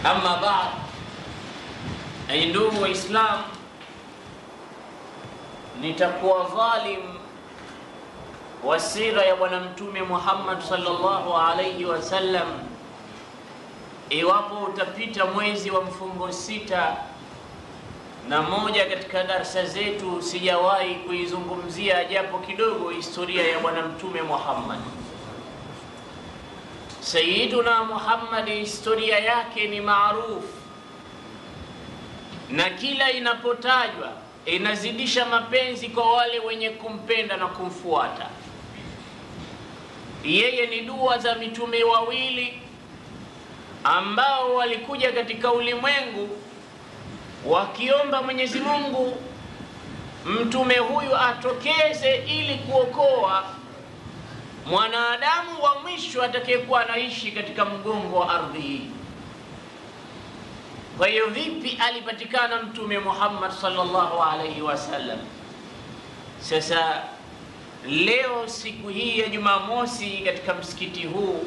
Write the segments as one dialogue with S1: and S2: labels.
S1: Amma baad, ay ndugu Waislamu, nitakuwa dhalim wa sira ya bwana Mtume Muhammad sallallahu alayhi wasallam iwapo utapita mwezi wa mfungo 6 na moja katika darasa zetu sijawahi kuizungumzia japo kidogo historia ya bwana Mtume Muhammad. Sayyiduna Muhammad, historia yake ni maarufu, na kila inapotajwa inazidisha mapenzi kwa wale wenye kumpenda na kumfuata. Yeye ni dua za mitume wawili ambao walikuja katika ulimwengu wakiomba Mwenyezi Mungu mtume huyu atokeze ili kuokoa mwanadamu wa mwisho atakayekuwa anaishi katika mgongo wa ardhi hii. Kwa hiyo vipi alipatikana Mtume Muhammad sallallahu alaihi wasallam? Sasa leo siku hii ya Jumamosi katika msikiti huu,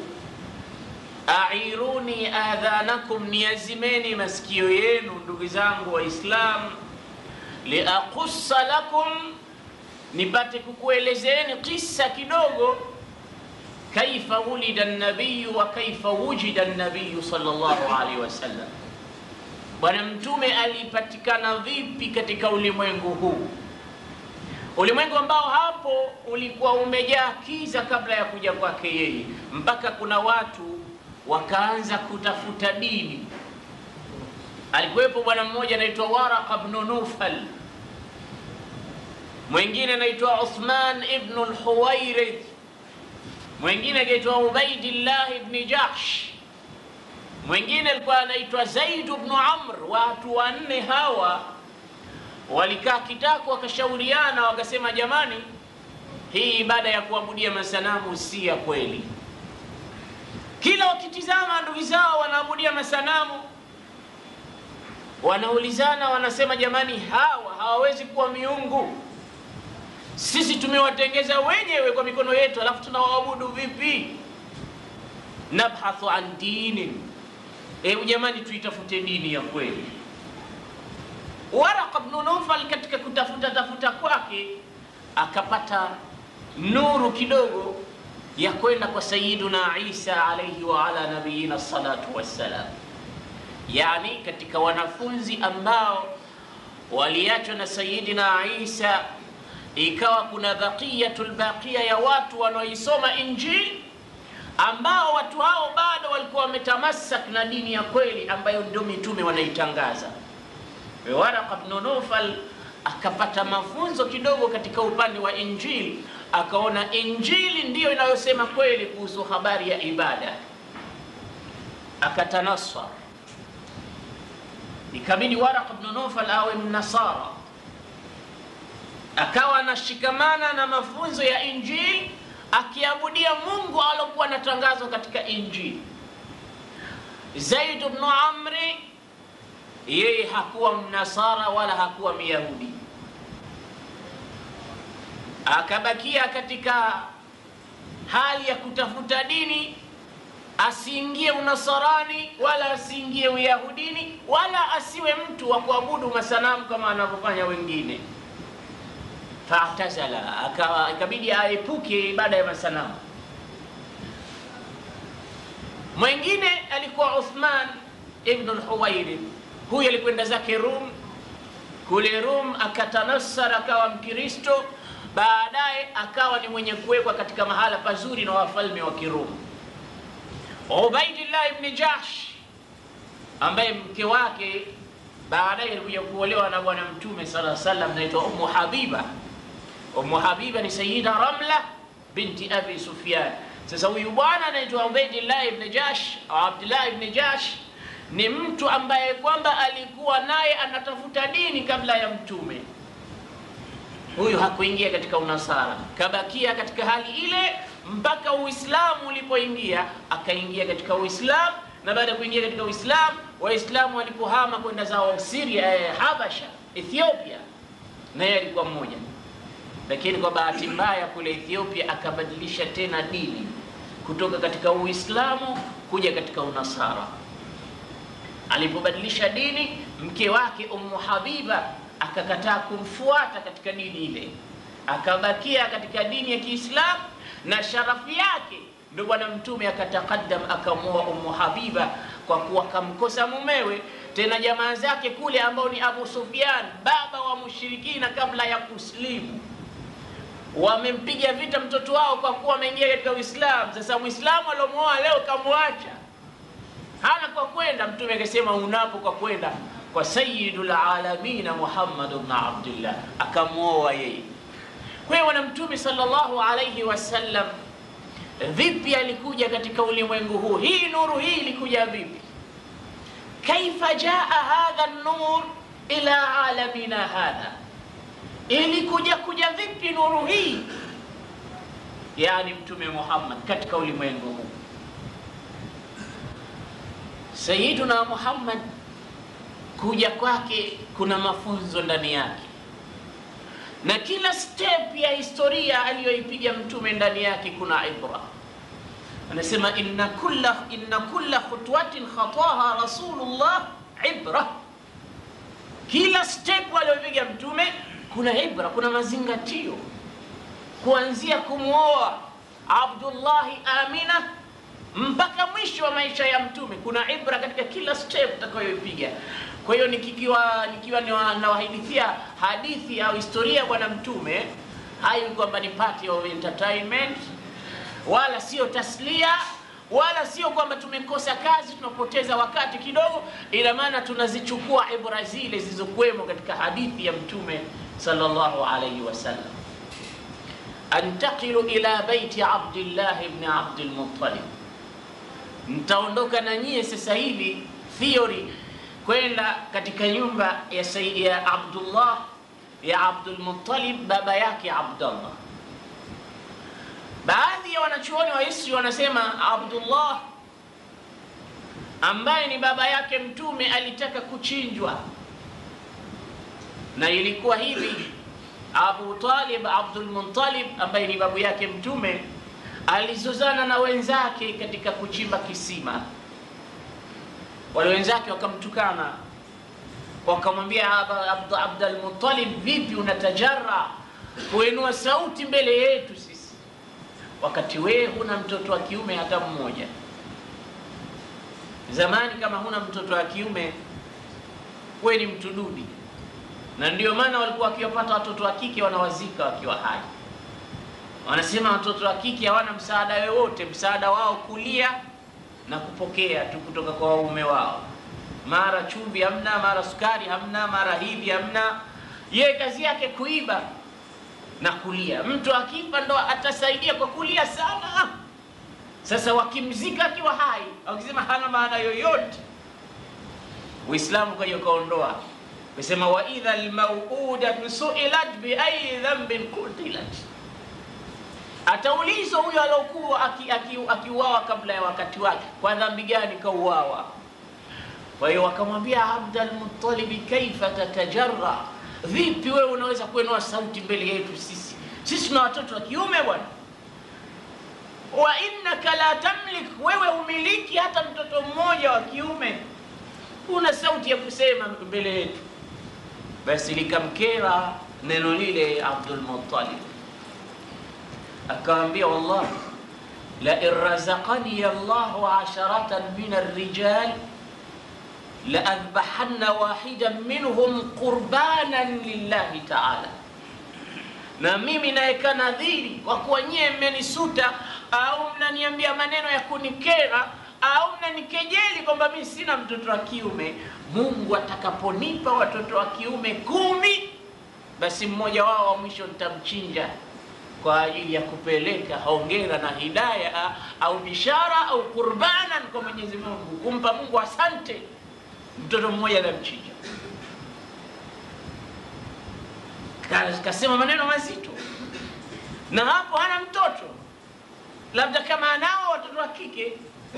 S1: airuni adhanakum, niazimeni masikio yenu ndugu zangu Waislamu, liaqussa lakum, nipate kukuelezeni kisa kidogo, kaifa wulida an-nabiy wa kaifa wujida an-nabiy sallallahu alaihi wasallam. Bwana Mtume alipatikana vipi katika ulimwengu huu, ulimwengu ambao hapo ulikuwa umejaa kiza kabla ya kuja kwake yeye, mpaka kuna watu wakaanza kutafuta dini. Alikuwepo bwana mmoja anaitwa Waraq ibn Nufal, mwingine anaitwa Uthman ibn al-Huwairith, mwingine anaitwa Ubaidillah ibn Jahsh, mwingine alikuwa anaitwa Zaid ibn Amr. Watu wanne hawa walikaa kitako wakashauriana, wakasema jamani, hii ibada ya kuabudia masanamu si ya kweli. Kila wakitizama ndugu zao wanaabudia masanamu, wanaulizana, wanasema jamani, hawa hawawezi kuwa miungu, sisi tumewatengeza wenyewe kwa mikono yetu, alafu tunawaabudu vipi? Nabhathu an dinin, jamani tuitafute dini ya kweli. Waraq ibn Nufal katika kutafuta kwake akapata nuru kidogo ya kwenda kwa Sayyiduna Isa alayhi wa ala nabiyina salatu wassalam. Yani katika wanafunzi ambao waliachwa na Sayyidina Isa, ikawa kuna baqiyatul baqiya ya watu wanaoisoma Injili, ambao watu hao bado walikuwa wametamassak na dini ya kweli ambayo ndio mitume wanaitangaza. Waraq ibn Nufal akapata mafunzo kidogo katika upande wa Injili, akaona Injili ndiyo inayosema kweli kuhusu habari ya ibada, akatanasar. Ikabidi Waraq ibn Nufal awe mnasara, akawa anashikamana na mafunzo ya Injili, akiabudia Mungu alokuwa anatangazwa katika Injili. Zaid ibn Amri yeye hakuwa mnasara wala hakuwa myahudi, akabakia katika hali ya kutafuta dini, asiingie unasarani wala asiingie uyahudini wala asiwe mtu wa kuabudu masanamu kama anavyofanya wengine. Fa'tazala, ikabidi aepuke ibada ya masanamu. Mwingine alikuwa Uthman ibn al-Huwairith, huyu alikwenda zake Rum. Kule Rum akatanassara, akawa Mkristo, baadaye akawa ni mwenye kuwekwa katika mahala pazuri na wafalme wa Kirum. Ubaidillah ibn Jahsh ambaye mke wake baadaye alikuja kuolewa na bwana Mtume sallallahu alaihi wasallam, anaitwa Ummu Habiba. Ummu Habiba ni Sayyida Ramla binti Abi Sufyan. Sasa huyu bwana anaitwa Ubaidillah ibn Jahsh au Abdullah ibn Jahsh ni mtu ambaye kwamba alikuwa naye anatafuta dini kabla ya Mtume. Huyu hakuingia katika unasara, kabakia katika hali ile mpaka Uislamu ulipoingia, akaingia katika Uislamu. Na baada ya kuingia katika Uislamu, Waislamu walipohama kwenda zao Syria, Habasha, Ethiopia, naye alikuwa mmoja. Lakini kwa bahati mbaya kule Ethiopia akabadilisha tena dini kutoka katika Uislamu kuja katika unasara. Alipobadilisha dini, mke wake Habiba akakataa kumfuata katika dini ile, akabakia katika dini ya Kiislamu, na sharafu yake ndio bwana mtume akatakadam akamwoa Habiba, kwa kuwa kamkosa mumewe, tena jamaa zake kule ambao ni Abu Sufyan, baba wa mushirikina kabla ya kuslimu, wamempiga vita mtoto wao kwa kuwa ameingia katika Uislamu. Sasa Muislamu alomwoa leo kamwacha, hana kwa kwenda. Mtume akasema unapo kwa kwenda kwa Sayyidul Alamin Muhammad ibn Abdullah, akamwoa yeye. Kwa hiyo bwana mtume sallallahu alayhi wasallam vipi alikuja katika ulimwengu huu? Hii nuru hii ilikuja vipi? Kaifa jaa hadha an-nur ila alamina hadha, ilikuja vipi nuru hii, yani mtume Muhammad katika ulimwengu huu? Sayyiduna Muhammad kuja kwake kuna mafunzo ndani yake, na kila step ya historia aliyoipiga mtume ndani yake kuna ibra. Anasema inna kulla khutwatin khataha Rasulullah ibra, kila step aliyoipiga mtume kuna ibra, kuna mazingatio. Kuanzia kumwoa Abdullah Amina mpaka mwisho wa maisha ya mtume kuna ibra katika kila step utakayoipiga. Kwa hiyo nikiwa nawahadithia hadithi au historia bwana mtume, hayo kwamba ni party of entertainment, wala sio taslia, wala sio kwamba tumekosa kazi tunapoteza wakati kidogo, ila maana tunazichukua ibra zile zilizokuwemo katika hadithi ya mtume sallallahu alayhi wasallam. Antaqilu ila baiti Abdullah ibn Abdul-Muttalib, nitaondoka na nyie sasa hivi theory kwenda katika nyumba ya Sayyid Abdullah ya Abdul-Muttalib, baba yake Abdullah. Baadhi ya wanachuoni wa Historia wanasema Abdullah ambaye ni baba yake mtume alitaka kuchinjwa, na ilikuwa hivi: Abu Talib Abdul-Muttalib ambaye ni babu yake mtume alizozana na wenzake katika kuchimba kisima. Wale wenzake wakamtukana, wakamwambia Abdul-Muttalib, vipi unatajarra kuinua sauti mbele yetu sisi, wakati wewe huna mtoto wa kiume hata mmoja? Zamani kama huna mtoto wa kiume wewe ni mtu duni, na ndio maana walikuwa wakiwapata watoto wa kike wanawazika wakiwa hai. Wanasema watoto wa kike hawana msaada wowote, msaada wao kulia na kupokea tu kutoka kwa waume wao. Mara chumvi hamna, mara sukari hamna, mara hivi hamna. Yeye kazi yake kuiba na kulia. Mtu akifa ndo atasaidia kwa kulia sana. Sasa wakimzika akiwa hai, wakisema hana maana yoyote, Uislamu kwa hiyo kaondoa, kusema wa idha al-maw'udatu su'ilat bi ayi dhanbin qutilat, ataulizwa huyo alokuwa akiuawa kabla ya wakati wake, kwa dhambi gani kauawa? Kwa hiyo wakamwambia Abdul-Muttalib, kaifa tatajarra, vipi wewe unaweza kuinua sauti mbele yetu sisi? Sisi tuna watoto wa kiume bwana. Wa innaka la tamlik, wewe umiliki hata mtoto mmoja wa kiume, una sauti ya kusema mbele yetu? Basi likamkera neno lile Abdul-Muttalib, akamwambia wallahi la irrazaqani Allahu 'asharatan min ar-rijal la adhbahanna wahidan minhum qurbanan lillahi ta'ala, na mimi naeka nadhiri kwa kuwa nyie mmenisuta au mnaniambia maneno ya kunikera au mnanikejeli kwamba mimi sina mtoto wa kiume, Mungu atakaponipa watoto wa kiume 10, basi mmoja wao wa mwisho nitamchinja kwa ajili ya kupeleka hongera na hidayah au bishara au qurbanan kwa Mwenyezi Mungu, kumpa Mungu asante, mtoto mmoja anamchinja. Kasema maneno mazito, na hapo hana mtoto, labda kama anao watoto wa kike.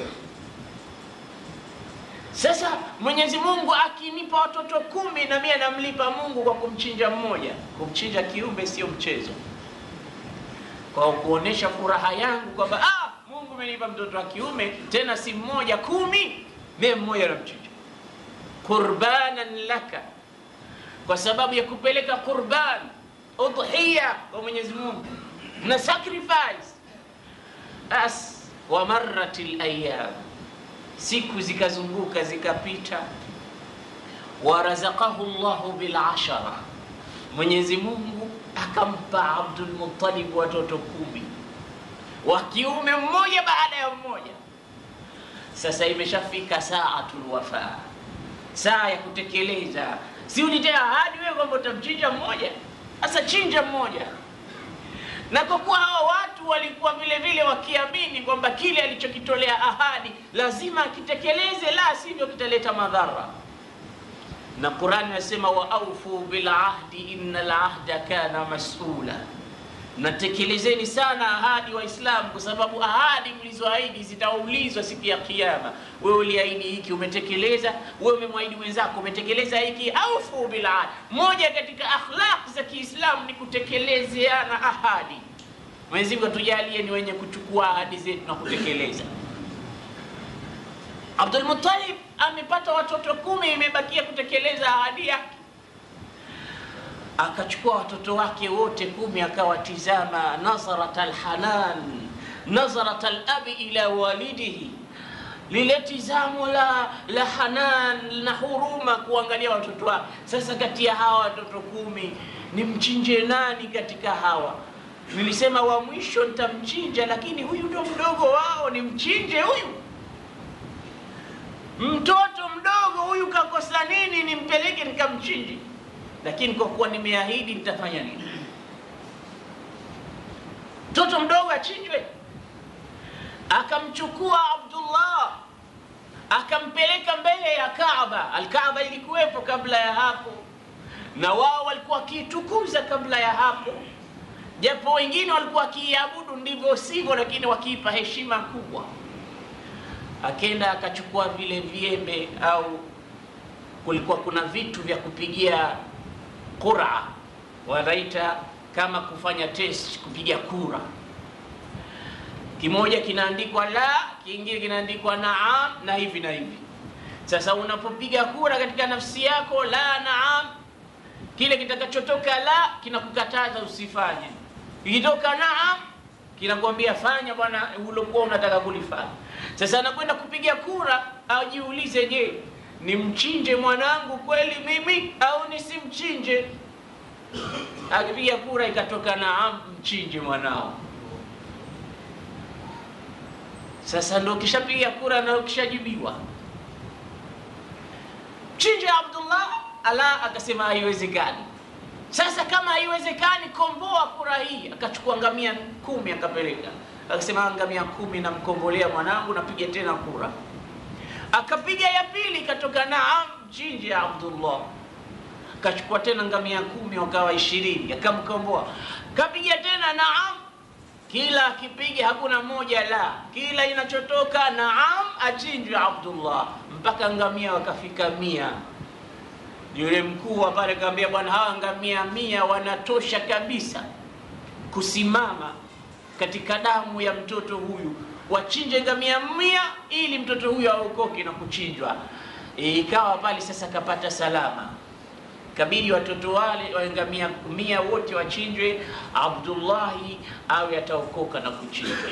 S1: Sasa Mwenyezi Mungu akinipa watoto 10 na mimi namlipa Mungu kwa kumchinja mmoja. Kumchinja kiumbe sio mchezo, kwa kuonesha furaha yangu kwamba Mungu amenipa mtoto wa kiume, tena si mmoja, 10, mimi mmoja namchinja. qurbanan laka, kwa sababu ya kupeleka qurban, udhiya kwa Mwenyezi Mungu na sacrifice. As wa marratil ayyam, siku zikazunguka zikapita. Wa razaqahu Allahu bil ashara, Mwenyezi Mungu akampa Abdul-Muttalib watoto 10 wa kiume mmoja baada ya mmoja. Sasa imeshafika saatul wafa, saa ya kutekeleza. Si ulitea ahadi wewe kwamba utamchinja mmoja, sasa chinja mmoja. Na kwa kuwa hawa watu walikuwa vile vile wakiamini kwamba kile alichokitolea ahadi lazima akitekeleze, la sivyo kitaleta madhara. Na Qur'an inasema wa aufu bil ahdi innal ahda kana mas'ula, natekelezeni sana ahadi wa Islam, kwa sababu ahadi mlizoahidi zitaulizwa siku ya Kiyama. Wewe uliahidi hiki, umetekeleza? Wewe umemwahidi mwenzako, umetekeleza hiki? Aufu bil ahd. Moja katika akhlaq za Kiislamu ni kutekelezeana ahadi. Mwenyezi Mungu atujalie ni wenye kuchukua ahadi zetu na kutekeleza. Abdul-Muttalib amepata watoto 10, imebakia kutekeleza ahadi yake. Akachukua watoto wake wote 10 akawatizama, nazarat alhanan, nazarat alabi ila walidihi, lile tizamo la hanan na huruma kuangalia watoto wake. Sasa kati ya hawa watoto 10 ni mchinje nani katika hawa? Nilisema wa mwisho nitamchinja, lakini huyu ndio mdogo wao, ni mchinje huyu. Mtoto mdogo huyu kakosa nini nimpeleke nikamchinje? Lakini kwa kuwa nimeahidi nitafanya nini? Mtoto mdogo achinjwe. Akamchukua Abdullah akampeleka mbele ya Kaaba. Al-Kaaba ilikuwepo kabla ya hapo, na wao walikuwa kiitukuza kabla ya hapo, japo wengine walikuwa kiabudu ndivyo sivyo, lakini wakiipa heshima kubwa. Akenda akachukua vile viembe, au kulikuwa kuna vitu vya kupigia qura, wanaita kama kufanya test, kupiga kura. Kimoja kinaandikwa la, kingine kinaandikwa naam, na hivi na hivi. Sasa unapopiga kura katika nafsi yako la naam, kile kitakachotoka la kinakukataza usifanye. Ikitoka naam kinakwambia fanya bwana ulokuwa unataka kulifanya. Sasa anakwenda kupiga kura, ajiulize, je, nimchinje mwanangu kweli mimi au nisimchinje? Akipiga kura ikatoka naam, mchinje mwanao. Sasa ndo kishapiga kura na kishajibiwa, mchinje Abdullah. Ala akasema haiwezekani. Sasa kama haiwezekani, komboa kura hii. Akachukua ngamia 10 akapeleka, akasema ngamia 10 namkombolea mwanangu, napiga tena kura. Akapiga ya pili ikatoka naam, mchinje Abdullah. Akachukua tena ngamia 10 wakawa 20, akamkomboa. Kapiga tena naam, kila akipiga hakuna moja la, kila inachotoka naam, achinjwe Abdullah, mpaka ngamia wakafika 100. Yule mkuu wa pale kaambia, bwana hawa ngamia 100 wanatosha kabisa kusimama katika damu ya mtoto huyu, wachinje ngamia 100 ili mtoto huyu aokoke na kuchinjwa. Ikawa pale sasa kapata salama, kabidi watoto wale wa ngamia 100 wote wachinjwe, Abdullahi awe ataokoka na kuchinjwa.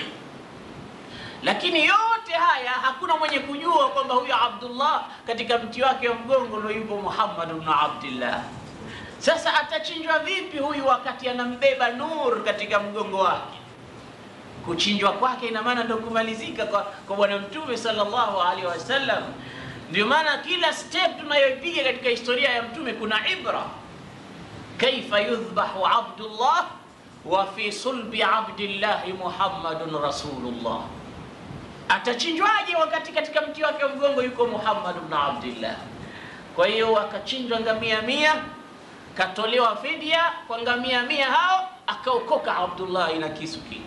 S1: Lakini yote haya hakuna mwenye kujua kwamba huyo Abdullah katika mti wake wa mgongo ndio yupo Muhammad ibn Abdullah. Sasa atachinjwa vipi huyu wakati anambeba nur katika mgongo wake? Kuchinjwa kwake ina maana ndio kumalizika kwa bwana Mtume sallallahu alaihi wasallam. Ndio maana kila step tunayoipiga katika historia ya Mtume kuna ibra. Kaifa yudhbahu Abdullah wa fi sulbi Abdillah Muhammadun Rasulullah. Atachinjwaje wakati katika mti wake wa mgongo yuko Muhammad ibn Abdullah? Kwa hiyo akachinjwa ngamia 100, katolewa fidia kwa ngamia 100 hao, akaokoka Abdullah ina kisu kile.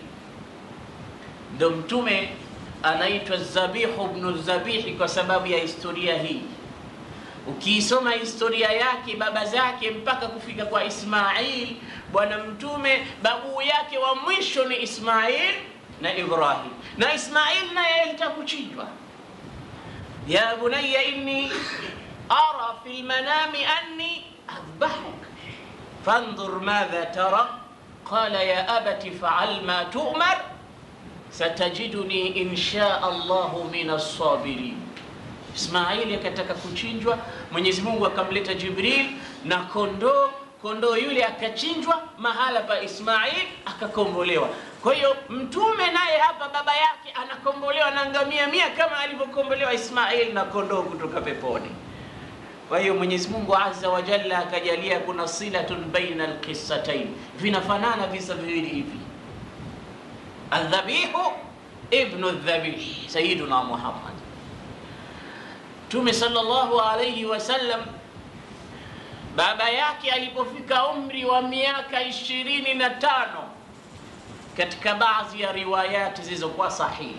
S1: Ndio Mtume anaitwa Zabihu ibn Zabihi kwa sababu ya historia hii. Ukiisoma historia yake baba zake mpaka kufika kwa Ismael, bwana Mtume babu yake wa mwisho ni Ismael na Ibrahim, na Ismail naye alitakuchinjwa. Ya bunayya inni ara fi lmanami anni adbahuk fandhur madha tara qala ya abati faal ma tu'mar satajiduni insha Allahu min as-sabirin. Ismaili akataka kuchinjwa, Mwenyezi Mungu akamleta Jibril na kondoo yule akachinjwa mahala pa Ismail, akakombolewa. Kwa hiyo mtume naye hapa baba yake anakombolewa na ngamia 100 kama alivyokombolewa Ismail na kondoo kutoka peponi. Kwa hiyo Mwenyezi Mungu Azza wa Jalla akajalia kuna silatun baina alqissatayn, vinafanana visa viwili hivi. Adhabihu ibnu adhabih, Sayyiduna Muhammad. Mtume sallallahu alayhi wasallam baba yake alipofika umri wa miaka 25, katika baadhi ya riwayati zilizokuwa sahihi,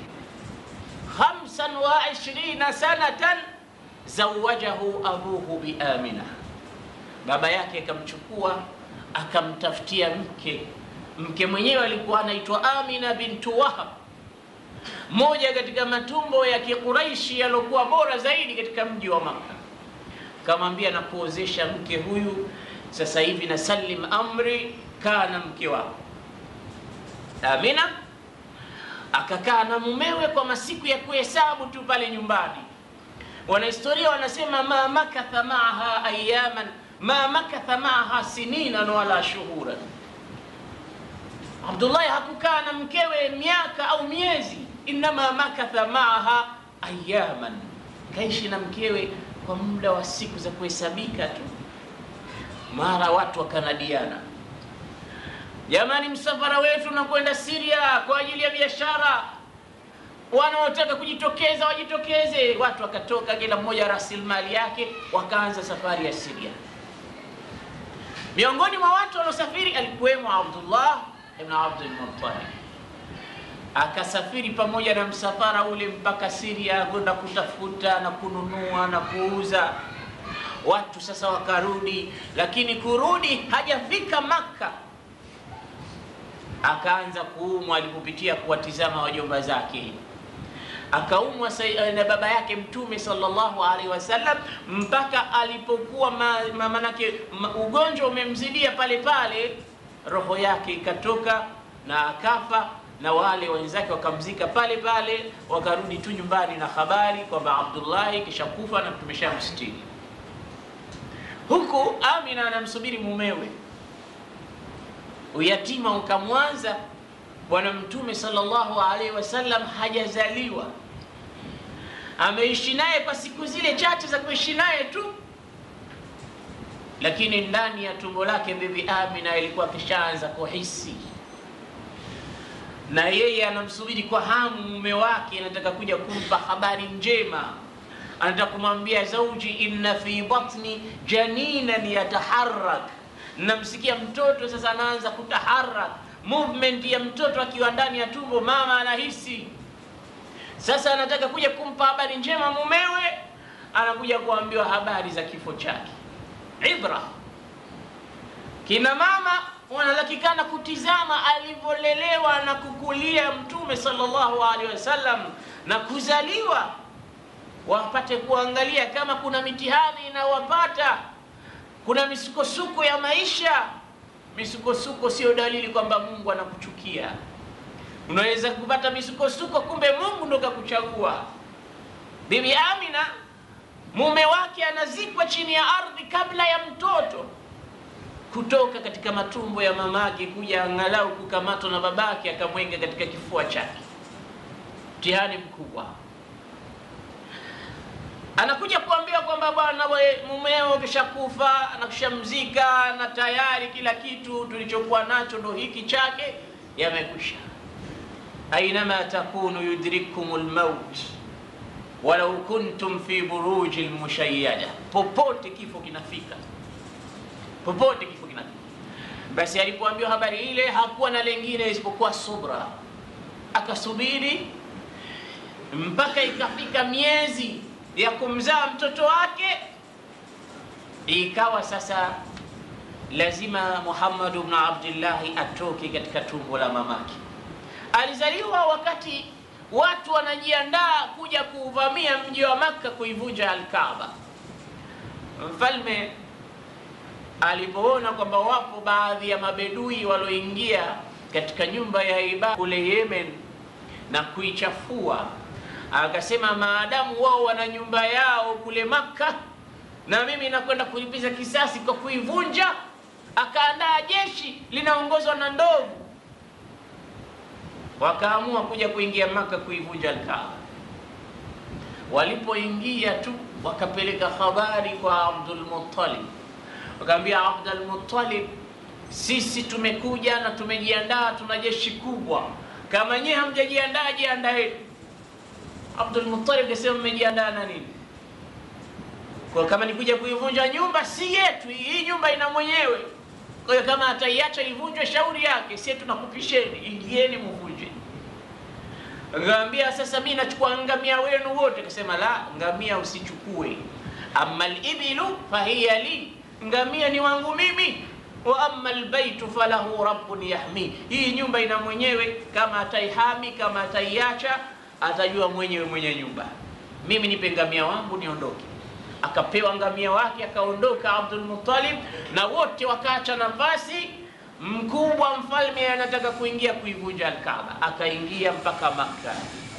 S1: 25 sanatan zawajahu abuhu bi Amina. Baba yake akamchukua akamtafutia mke mwenyewe alikuwa anaitwa Amina bintu Wahab, moja katika matumbo ya Quraysh yaliokuwa bora zaidi katika mji wa Mecca. Kamwambia na kuozesha mke huyu sasa hivi na salim amri, kana mke wako. Amina akakaa na mumewe kwa masiku ya kuhesabu tu pale nyumbani. Wanahistoria wanasema ma makatha maaha ayaman ma makatha maaha sinina wala shuhura. Abdullah hakukaa na mkewe miaka au miezi, inma makatha maaha ayaman, kaishi na mkewe kwa muda wa siku za kuhesabika tu. Mara watu wakanadiana, jamani, msafara wetu na kwenda Syria kwa ajili ya biashara, wanaotaka kujitokeza wajitokeze. Watu wakatoka, kila mmoja rasilimali yake, wakaanza safari ya Syria. Miongoni mwa watu waliosafiri alikuwemo Abdullah ibn Abdul-Muttalib. Akasafiri pamoja na msafara ule mpaka Syria kwenda kutafuta na kununua na kuuza. Watu sasa wakarudi, lakini kurudi hajafika Maka akaanza kuumwa alipopitia kuwatizama wajomba zake. Akaumwa na baba yake Mtume sallallahu alaihi wasallam mpaka alipokuwa manake ugonjwa umemzidia pale pale, roho yake ikatoka na akafa, na wale wenzake wakamzika pale pale, wakarudi tu nyumbani na habari kwamba Abdullah kisha kufa na tumeshamstiri. Huku Amina anamsubiri mumewe. Uyatima ukamwanza. Bwana Mtume sallallahu alaihi wasallam hajazaliwa, ameishi naye kwa siku zile chache za kuishi naye tu, lakini ndani ya tumbo lake bibi Amina ilikuwa kishaanza kuhisi, na yeye anamsubiri kwa hamu mume wake, anataka kuja kumpa habari njema. Anataka kumwambia zauji, inna fi batni janinan yataharrak, namsikia mtoto sasa anaanza kutaharrak, movement ya mtoto akiwa ndani ya tumbo, mama anahisi. Sasa anataka kuja kumpa habari njema mumewe, anakuja kuambiwa habari za kifo chake. Ibra, kina mama wanatakikana kutizama alivyolelewa na kukulia Mtume sallallahu alaihi wasallam na kuzaliwa, wapate kuangalia kama kuna mitihani inawapata, kuna misukosuko ya maisha. Misukosuko sio dalili kwamba Mungu anakuchukia. Unaweza kupata misukosuko, kumbe Mungu ndo kakuchagua. Bibi Amina mume wake anazikwa chini ya ardhi kabla ya mtoto kutoka katika matumbo ya mamake kuja angalau kukamatwa na babake akamwenga katika kifua chake. Mtihani mkubwa. Anakuja kuambia kwamba bwana, mumeo kishakufa, anakushamzika na tayari kila kitu tulichokuwa nacho ndo hiki chake yamekwisha. Ainama takunu yudrikumul maut walau kuntum fi burujil mushayyada, popote kifo kinafika, popote kifo kinafika. Basi alipoambiwa habari ile hakuwa na lengine isipokuwa subra. Akasubiri mpaka ikafika miezi ya kumzaa mtoto wake. Ikawa sasa lazima Muhammad ibn Abdullah atoke katika tumbo la mamake. Alizaliwa wakati watu wanajiandaa kuja kuuvamia mji wa Mecca, kuivunja al-Kaaba. Mfalme alipoona kwamba wapo baadhi ya mabedui walioingia katika nyumba ya ibada kule Yemen na kuichafua, akasema maadamu wao wana nyumba yao kule Mecca na mimi nakwenda kulipiza kisasi kwa kuivunja. Akaandaa jeshi linaongozwa na ndovu, wakaamua kuja kuingia Mecca kuivunja Al-Kaaba. Walipoingia tu wakapeleka habari kwa Abdul-Muttalib, wakamwambia Abdul-Muttalib, sisi tumekuja na tumejiandaa, tuna jeshi kubwa, kama nyinyi hamjajiandaa jiandaeni. Abdul-Muttalib akasema mmejiandaa na nini? Kwa kama nikuja kuivunja nyumba si yetu, hii nyumba ina mwenyewe. Kwa hiyo kama ataiacha ivunjwe shauri yake, sisi tunakupisheni, ingieni mvunje. Ngambia sasa mimi nachukua ngamia wenu wote. Akasema la, ngamia usichukue. Amma al-ibilu fahiya li, ngamia ni wangu mimi. Wa amma al-baytu falahu rabbun yahmi, hii nyumba ina mwenyewe, kama ataihami kama ataiacha atajua mwenyewe mwenye nyumba. Mimi nipe ngamia wangu niondoke. Akapewa ngamia wake akaondoka Abdul-Muttalib, na wote wakaacha nafasi. Mkubwa mfalme anataka kuingia kuivunja Al-Kaaba, akaingia mpaka Mecca.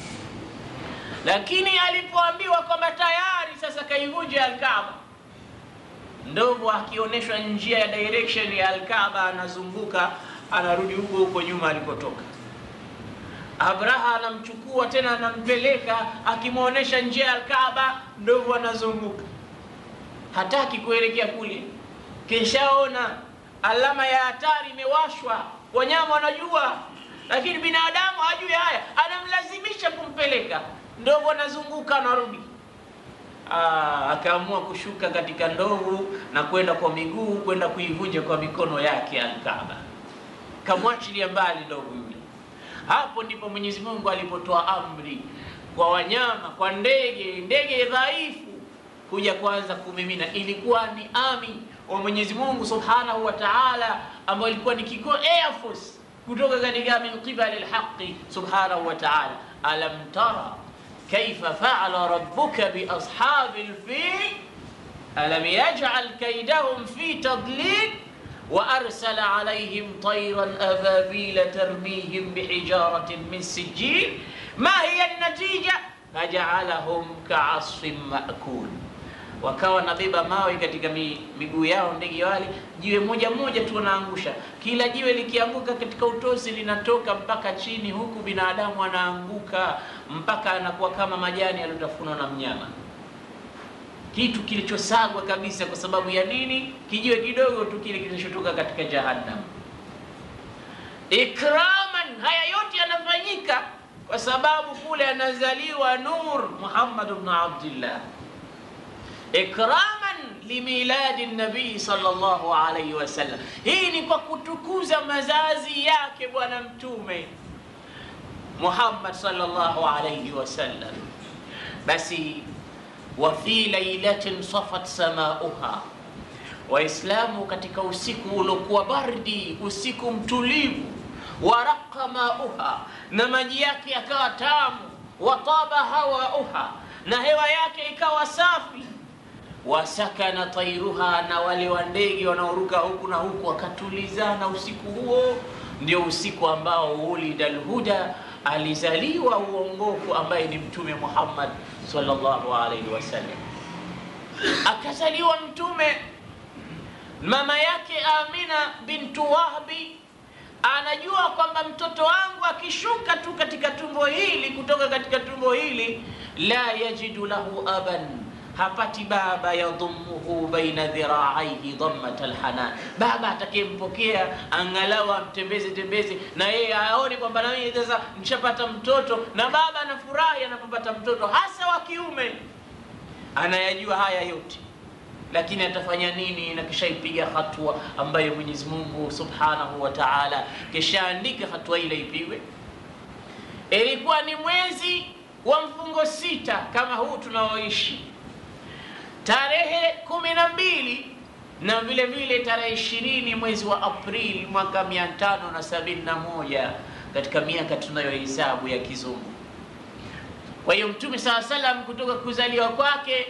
S1: Lakini alipoambiwa kwamba tayari sasa kaivunja Al-Kaaba, ndovu akionyeshwa njia ya direction ya Al-Kaaba anazunguka, anarudi huko huko nyuma alikotoka. Abraha anamchukua tena anampeleka, akimuonesha njia ya Al-Kaaba, ndovu anazunguka, hataki kuelekea kule. Kishaona alama ya hatari imewashwa, wanyama wanajua, lakini binadamu hajui haya, anamlazimisha kumpeleka. Ndovu anazunguka anarudi. Akaamua kushuka katika ndovu na kwenda kwa miguu, kwenda kuivunja kwa mikono yake Al-Kaaba. Kamwachilia mbali ndovu yule. Hapo ndipo Mwenyezi Mungu alipotoa amri kwa wanyama, kwa ndege dhaifu kuja kwanza kumimina. Ilikuwa ni ami wa Mwenyezi Mungu Subhanahu wa Ta'ala, ambao ilikuwa ni kiko Air Force kutoka katika min qibali al-haqqi Subhanahu wa Ta'ala. Alam tara kayfa fa'ala rabbuka bi ashabil fil alam yaj'al kaydahum fi tadlil wa arsala alayhim tayran ababila tarmihim bihijaratin min sijil ma hiya an-natija faj'alahum ka'asfin ma'kul. Wakawa nabeba mawe katika miguu yao ndege wale, jiwe moja moja tu wanaangusha. Kila jiwe likianguka katika utosi linatoka mpaka chini, huku binadamu anaanguka mpaka anakuwa kama majani yaliyotafunwa na mnyama. Kitu kilichosagwa kabisa. Kwa sababu ya nini? Kijiwe kidogo tu kile kilichotoka katika jahannam. Ikraman, haya yote yanafanyika kwa sababu kule anazaliwa Nur Muhammad ibn Abdullah. Ikraman limiladi nabii sallallahu alayhi wasallam. Hii ni kwa kutukuza mazazi yake bwana mtume Muhammad sallallahu alayhi wasallam. Basi wa fi lailatin safat samauha, Waislamu katika usiku uliokuwa baridi, usiku mtulivu, waraqa mauha, na maji yake yakawa tamu, wataba hawauha, na hewa yake ikawa safi, wasakana tayruha, na wale wa ndege wanaoruka huku na huku wakatulizana. Usiku huo ndio usiku ambao ulidal huda, alizaliwa uongofu ambaye ni Mtume Muhammad sallallahu alaihi wasallam. Akazaliwa mtume, mama yake Amina bintu Wahbi anajua kwamba mtoto wangu akishuka tu katika tumbo hili, kutoka katika tumbo hili, la yajidu lahu aban, hapati baba yadhumuhu baina dhira'aihi dhammat alhanan, baba atakayempokea angalau amtembeze na yeye aone kwamba na mimi sasa nishapata mtoto. Na baba anafurahi anapopata mtoto, hasa wa kiume. Anayajua haya yote, lakini atafanya nini? Na kisha ipiga hatua ambayo Mwenyezi Mungu Subhanahu wa Ta'ala kishaandika hatua ile ipigwe. Ilikuwa ni mwezi wa mfungo 6 kama huu tunaoishi, tarehe 12 na vile vile tarehe 20 mwezi wa Aprili mwaka 571 katika miaka tunayohesabu ya kizungu. Kwa hiyo Mtume SAW kutoka kuzaliwa kwake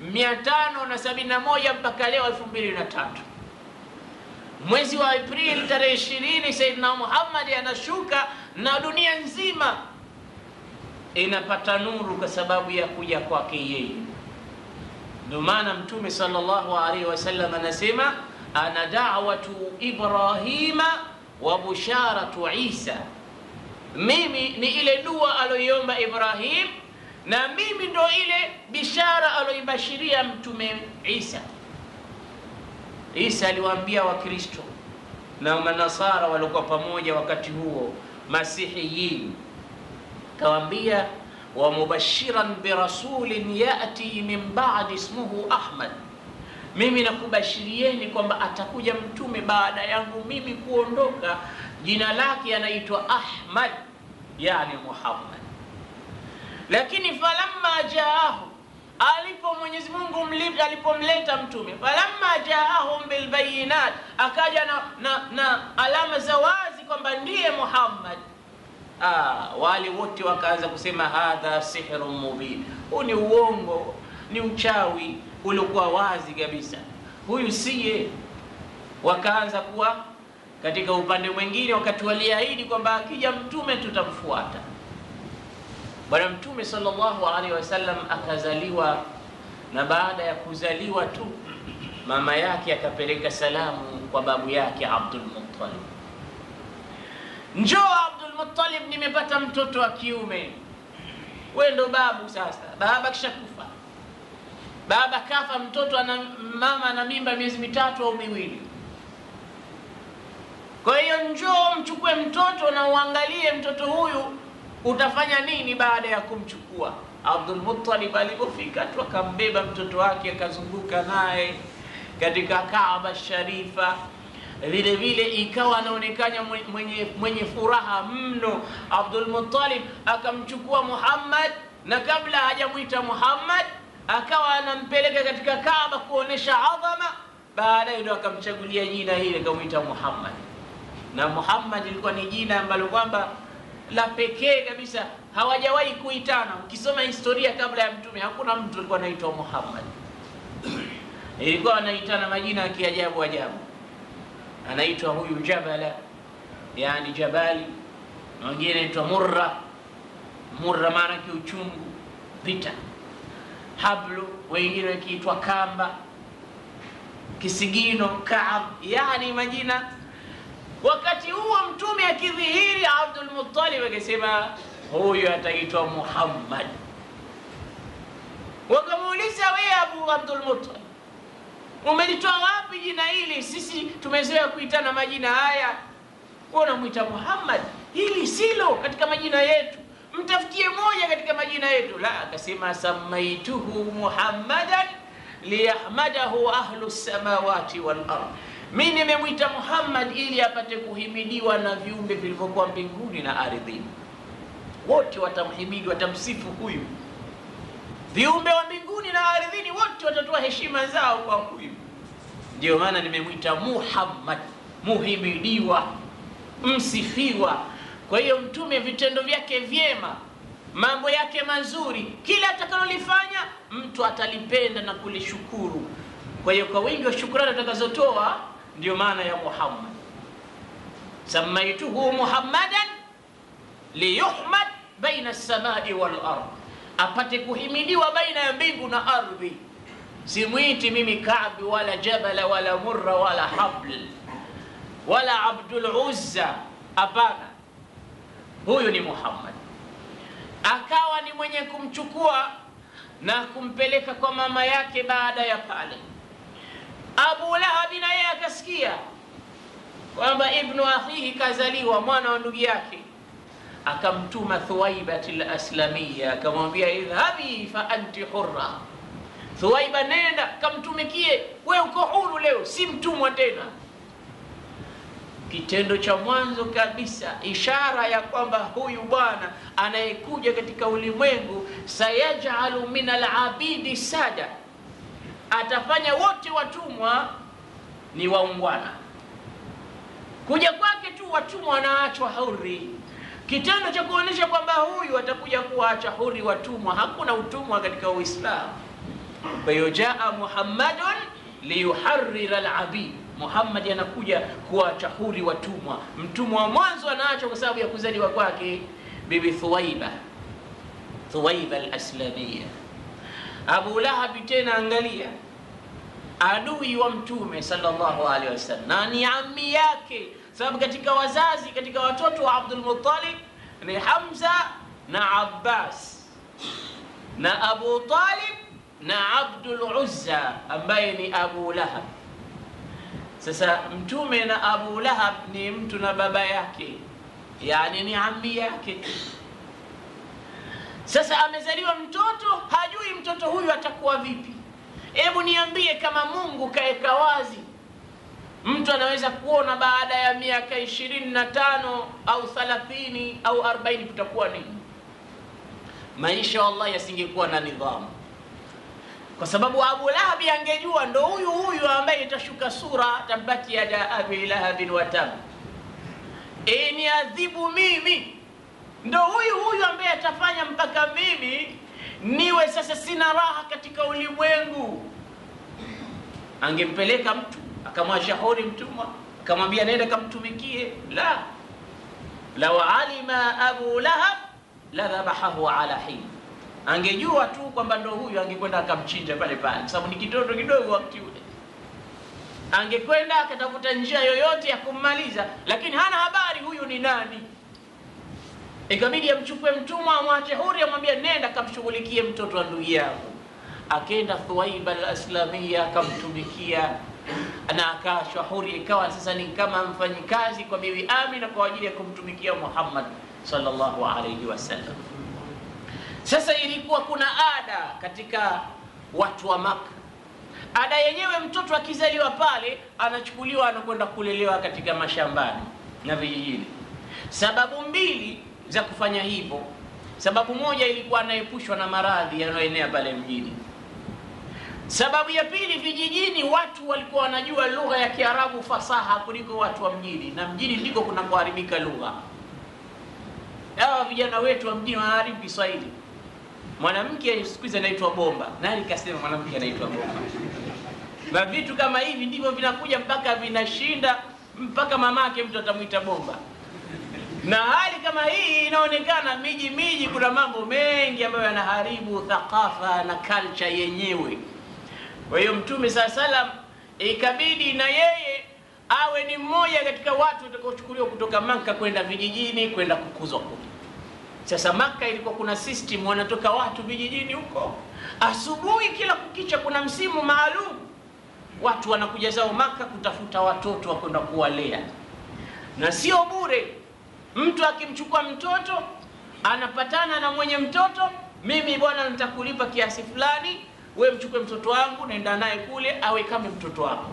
S1: 571 mpaka leo 2003. Mwezi wa Aprili tarehe 20 Sayyidina Muhammad anashuka na dunia nzima inapata nuru kwa sababu ya kuja kwake yeye. Ndio maana Mtume sallallahu alaihi wasallam anasema ana da'watu Ibrahima wa busharatu Isa. Mimi ni ile dua aliyoiomba Ibrahim na mimi ndo ile bishara aliyoibashiria Mtume Isa. Isa aliwaambia Wakristo na Manasara walikuwa pamoja wakati huo, Masihiyin, kawaambia wa mubashiran bi rasulin yati min ba'di ismuhu Ahmad, mimi nakubashirieni kwamba atakuja mtume baada yangu mimi kuondoka, jina lake anaitwa Ahmad, yani Muhammad. Lakini falamma jaahu, alipo Mwenyezi Mungu alipomleta mtume, falamma jaahum bil bayinat, akaja na alama za wazi kwamba ndiye Muhammad, wale wote wakaanza kusema hadha sihrun mubin, huu ni uongo, ni uchawi uliokuwa wazi kabisa, huyu siye. Wakaanza kuwa katika upande mwingine, wakati waliahidi kwamba akija mtume tutamfuata. Bwana Mtume sallallahu alaihi wasallam akazaliwa, na baada ya kuzaliwa tu mama yake akapeleka salamu kwa babu yake Abdul-Muttalib. Njoo Abdul-Muttalib, nimepata mtoto wa kiume. Wewe ndo babu sasa. Baba kishakufa. Baba kafa, mtoto ana mama na mimba miezi 3 au 2. Kwa hiyo njoo mchukue mtoto na uangalie mtoto huyu utafanya nini baada ya kumchukua. Abdul-Muttalib alipofika tu akambeba mtoto wake akazunguka naye katika Kaaba Sharifa. Vile vile ikawa anaonekana mwenye furaha mno. Abdul-Muttalib akamchukua Muhammad, na kabla hajamuita Muhammad akawa anampeleka katika Kaaba kuonesha adhama. Baadaye ndio akamchagulia jina hili akamuita Muhammad. Na Muhammad ilikuwa ni jina ambalo kwamba la pekee kabisa, hawajawahi kuitana. Ukisoma historia kabla ya mtume hakuna mtu alikuwa anaitwa Muhammad. Ilikuwa anaitana majina ya kiajabu ajabu. Anaitwa huyu Jabala, yani Jabali, na wengine anaitwa Murra. Murra maana kiuchungu, vita. Hablu, wengine wakiitwa Kamba, Kisigino, Kaab, yani majina. Wakati huo mtume akidhihiri, Abdul-Muttalib akasema huyu ataitwa Muhammad. Wakamuuliza, wewe Abu Abdul-Muttalib, umelitoa wapi jina hili? Sisi tumezoea kuitana majina haya, wewe unamuita Muhammad? Hili silo katika majina yetu, mtafutie moja katika majina yetu. La, akasema samaituhu Muhammadan liyahmadahu ahlu samawati wal ardh, mimi nimemuita Muhammad ili apate kuhimidiwa na viumbe vilivyokuwa mbinguni na ardhini. Wote watamhimidi, watamsifu huyu. Viumbe wa mbinguni na ardhini wote watatoa heshima zao kwa huyu. Ndio maana nimemuita Muhammad, muhimidiwa, msifiwa. Kwa hiyo mtume vitendo vyake vyema, mambo yake mazuri, kila atakalolifanya mtu atalipenda na kulishukuru. Kwa hiyo kwa wingi wa shukrani atakazotoa ndio maana ya Muhammad. Samaituhu Muhammadan liyuhmad baina as-samai wal ardh, apate kuhimidiwa baina ya mbingu na ardhi. Simwiti mimi Ka'b wala Jabal wala Murra wala Habl wala Abdul Uzza, hapana, huyu ni Muhammad. Akawa ni mwenye kumchukua na kumpeleka kwa mama yake. Baada ya pale Abu Lahab naye akasikia kwamba ibnu akhihi kazaliwa, mwana wa ndugu yake. Akamtuma Thuwaibat al-Aslamiyya, akamwambia idhabi fa anti hurra. Thuwaiba, nenda kamtumikie, wewe uko huru leo, si mtumwa tena. Kitendo cha mwanzo kabisa, ishara ya kwamba huyu bwana anayekuja katika ulimwengu, sayajalu min al-abidi sada, atafanya wote watumwa ni waungwana. Kuja kwake tu watumwa wanaachwa huri. Kitendo cha kuonesha kwamba huyu atakuja kuacha huri watumwa. Hakuna utumwa katika Uislamu. Kwa hiyo jaa Muhammadun liyuharrira al-abid, Muhammad anakuja kuacha huri watumwa. Mtumwa wa mwanzo anaacha kwa sababu ya kuzaliwa kwake bibi Thuwaiba al-Aslamiyya. Abu Lahab tena, angalia, adui wa Mtume sallallahu alaihi wasallam, na ni ammi yake, sababu katika wazazi, katika watoto wa Abdul-Muttalib ni Hamza na Abbas na Abu Talib na Abdul Uzza ambaye ni Abu Lahab. Sasa Mtume na Abu Lahab ni mtu na baba yake, yani ni ammi yake. Sasa amezaliwa mtoto, hajui mtoto huyu atakuwa vipi. Hebu niambie, kama Mungu kaeka wazi, mtu anaweza kuona baada ya miaka 25 au 30 au 40 kutakuwa nini? Maisha wallahi yasingekuwa na nidhamu, kwa sababu Abu Lahab angejua ndo huyu ambaye itashuka sura tabati yada abi lahabin wa tab, ni adhibu mimi, ndo huyu ambaye atafanya mpaka mimi niwe sasa sina raha katika ulimwengu. Angempeleka mtu akamwashauri mtumwa, akamwambia nenda kamtumikie. Law alima Abu Lahab la dhabahahu ala hin, angejua tu kwamba ndo huyu, angekwenda akamchinja pale pale, kwa sababu ni kitoto kidogo wakati ule. Angekwenda akatafuta njia yoyote ya kummaliza, lakini hana habari huyu ni nani. Ikabidi amchukue mtumwa, amwache huri, amwambia nenda kamshughulikie mtoto wa ndugu yako. Akaenda Thuwaiba al-Aslamiyya akamtumikia, na akaachwa huri, ikawa sasa ni kama mfanyikazi kwa bibi Amina kwa ajili ya kumtumikia Muhammad sallallahu alayhi wasallam. Sasa ilikuwa kuna ada katika watu wa Maka. Ada yenyewe, mtoto akizaliwa pale anachukuliwa anakwenda kulelewa katika mashambani na vijijini. Sababu mbili za kufanya hivyo. Sababu moja ilikuwa anaepushwa na maradhi yanayoenea pale mjini. Sababu ya pili, vijijini watu walikuwa wanajua lugha ya Kiarabu fasaha kuliko watu wa mjini, na mjini ndiko kunakoharibika lugha. Hawa vijana wetu wa mjini wanaharibu Kiswahili. Mwanamke siku hizi anaitwa bomba. Nani kasema mwanamke anaitwa bomba? Na vitu kama hivi ndivyo vinakuja mpaka vinashinda, mpaka mamake mtu atamuita bomba. Na hali kama hii inaonekana miji kuna mambo mengi ambayo yanaharibu thakafa na culture yenyewe. Kwa hiyo Mtume SAW ikabidi na yeye awe ni mmoja katika watu watakaochukuliwa kutoka Maka kwenda vijijini kwenda kukuzwa kule. Sasa Maka ilikuwa kuna system, wanatoka watu vijijini huko. Asubuhi kila kukicha kuna msimu maalum. Watu wanakuja zao Maka kutafuta watoto wa kwenda kuwalea. Na sio bure. Mtu akimchukua mtoto anapatana na mwenye mtoto, mimi bwana nitakulipa kiasi fulani, wewe mchukue mtoto wangu naenda naye kule awe kama mtoto wako.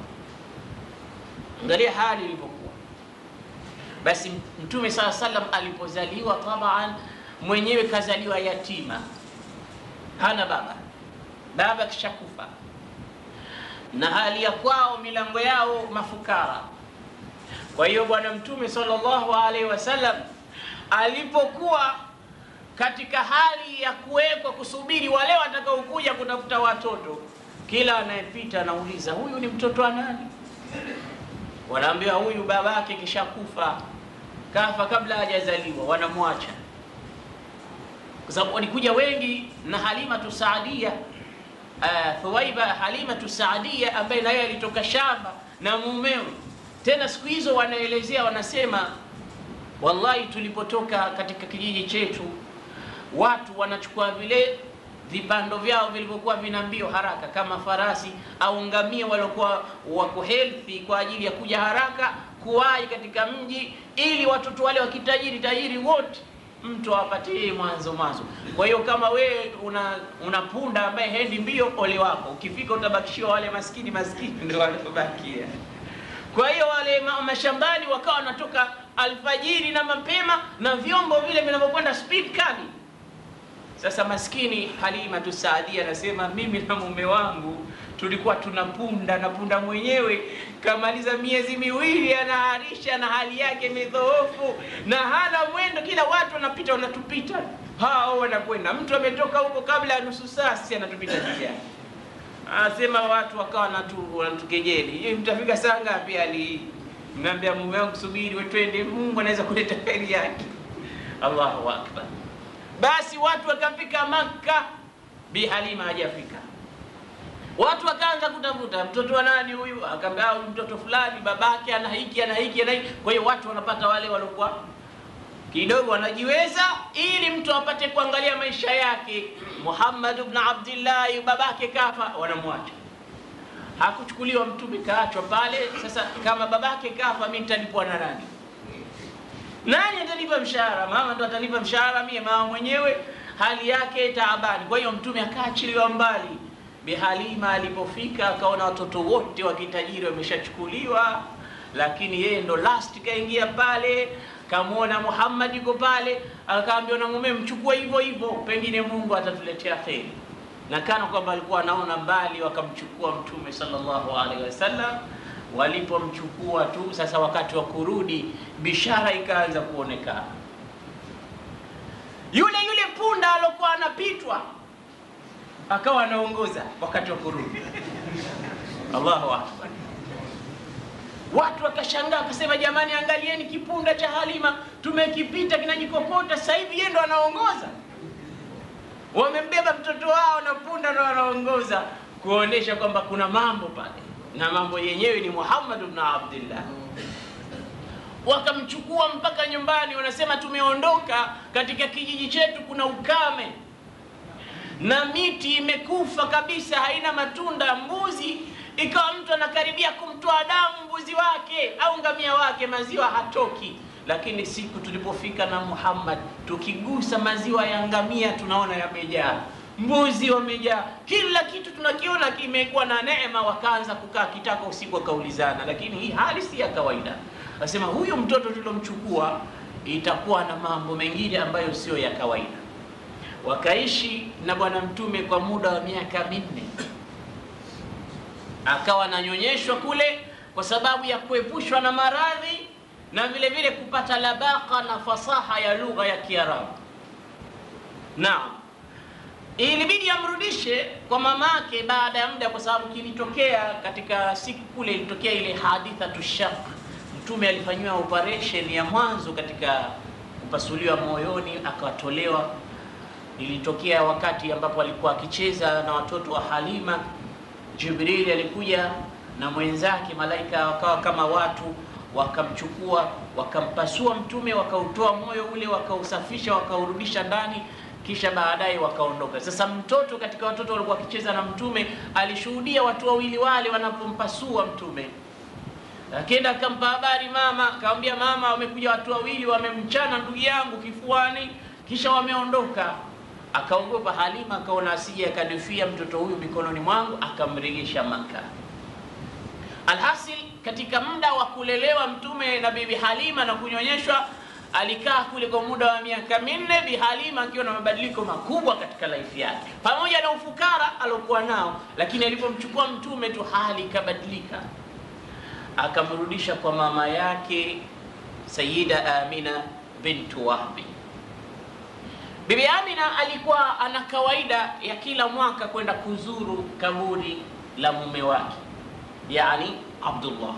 S1: Angalia hali ilipokuwa. Basi Mtume SAW alipozaliwa, tabaan mwenyewe kazaliwa yatima, hana baba kishakufa, na hali ya kwao milango yao mafukara. Kwa hiyo bwana Mtume sallallahu alaihi wasallam alipokuwa katika hali ya kuwekwa kusubiri wale watakaokuja kutafuta watoto, kila anayepita anauliza huyu ni mtoto wa nani? Wanaambiwa huyu babake kishakufa, kafa kabla hajazaliwa, wanamwacha. Kwa sababu walikuja wengi na Halimatu Saadia, Thuwaiba Halimatu Saadia ambaye naye alitoka shamba na mumewe. Tena siku hizo wanaelezea, wanasema wallahi tulipotoka katika kijiji chetu watu wanachukua vile vipando vyao vilivyokuwa vina mbio haraka kama farasi au ngamia waliokuwa wako healthy kwa ajili ya kuja haraka kuwahi katika mji, ili watoto wale wakitajiri wote mtu awapatie mwanzo. Kwa hiyo kama we una punda ambaye hendi mbio, ole wako, ukifika utabakishiwa wale maskini ndio walibakia. Kwa hiyo wale mashambani wakawa wanatoka alfajiri na mapema na vyombo vile vinavyokwenda speed kali. Sasa maskini Halimatu Saadia anasema mimi na mume wangu tulikuwa tunapunda, na punda mwenyewe kamaliza miezi miwili anaharisha na hali yake midhoofu na hana mwendo, kila watu wanapita wanatupita, hao wanakwenda. Mtu ametoka huko kabla ya nusu saa, sisi anatupita njia. Anasema watu wakawa wanatukejeli. Yeye mtafika saa ngapi ali? Niambia mume wangu subiri wewe twende, Mungu anaweza kuleta kheri yake. Allahu akbar. Basi watu wakafika Makka, Bi Halima hajafika. Watu wakaanza kutafuta mtoto wa nani huyu, akaambia mtoto fulani, babake ana hiki ana hiki ana hiki. Kwa hiyo watu wanapata wale waliokuwa kidogo wanajiweza, ili mtu apate kuangalia maisha yake. Muhammad ibn Abdullah babake kafa, wanamwacha. Hakuchukuliwa mtume, kaachwa pale. Sasa kama babake kafa, mimi nitalipwa na nani? Nani atanipa mshahara? Mama ndo atanipa mshahara, mimi mama mwenyewe hali yake taabani. Kwa hiyo mtume akaachiliwa mbali. Bi Halima alipofika akaona watoto wote wa kitajiri wameshachukuliwa, lakini yeye ndo last kaingia pale. Kamuona Muhammad yuko pale, akaambia na mume mchukua hivyo hivyo, pengine Mungu atatuletea kheri. Na kana kwamba alikuwa anaona mbali, wakamchukua mtume sallallahu alaihi wasallam. Walipomchukua tu, sasa wakati wa kurudi bishara ikaanza kuonekana. Yule punda alokuwa anapitwa akawa anaongoza wakati wa kurudi. Allahu akbar. Watu wakashangaa, wakasema jamani, angalieni kipunda cha Halima tumekipita kinajikokota, sasa hivi yeye ndo anaongoza. Wamembeba mtoto wao na punda ndo anaongoza, kuonesha kwamba kuna mambo pale, na mambo yenyewe ni Muhammad ibn Abdullah. Wakamchukua mpaka nyumbani, wanasema tumeondoka katika kijiji chetu kuna ukame na miti imekufa kabisa, haina matunda. Mbuzi ikawa mtu anakaribia kumtoa damu mbuzi wake au ngamia wake, maziwa hatoki. Lakini siku tulipofika na Muhammad, tukigusa maziwa ya ngamia tunaona yamejaa, mbuzi wamejaa, kila kitu tunakiona kimekuwa na neema. Wakaanza kukaa kitako usiku, wakaulizana, lakini hii hali si ya kawaida. Nasema huyu mtoto tulomchukua itakuwa na mambo mengine ambayo sio ya kawaida. Wakaishi na bwana mtume kwa muda wa miaka 4. Akawa ananyonyeshwa kule kwa sababu ya kuepushwa na maradhi, na vile vile kupata labaka na fasaha ya lugha ya Kiarabu. Naam, ilibidi amrudishe kwa mamake baada ya muda, kwa sababu kilitokea katika siku kule, ilitokea ile haditha tushaq. Mtume alifanywa operation ya mwanzo katika kupasuliwa moyoni, akatolewa. Ilitokea wakati ambapo alikuwa akicheza na watoto wa Halima. Jibril alikuja na mwenzake malaika, wakawa kama watu, wakamchukua wakampasua mtume, wakautoa moyo ule, wakausafisha, wakaurudisha ndani, kisha baadaye wakaondoka. Sasa mtoto katika watoto walikuwa wakicheza na mtume alishuhudia watu wawili wale wanapompasua mtume. Akaenda akampa habari mama, akamwambia mama, wamekuja watu wawili wamemchana ndugu yangu kifuani, kisha wameondoka. Akaogopa Halima, akaona asije akadufia mtoto huyu mikononi mwangu, akamrejesha Maka. Alhasil, katika muda wa kulelewa mtume na bibi Halima na kunyonyeshwa, alikaa kule kwa muda wa miaka 4, Bi Halima akiwa na mabadiliko makubwa katika life yake, pamoja na ufukara alokuwa nao. Lakini alipomchukua mtume tu hali ikabadilika, akamrudisha kwa mama yake Sayyida Amina bintu Wahbi. Bibi Amina alikuwa ana kawaida ya kila mwaka kwenda kuzuru kaburi la mume wake, yani Abdullah.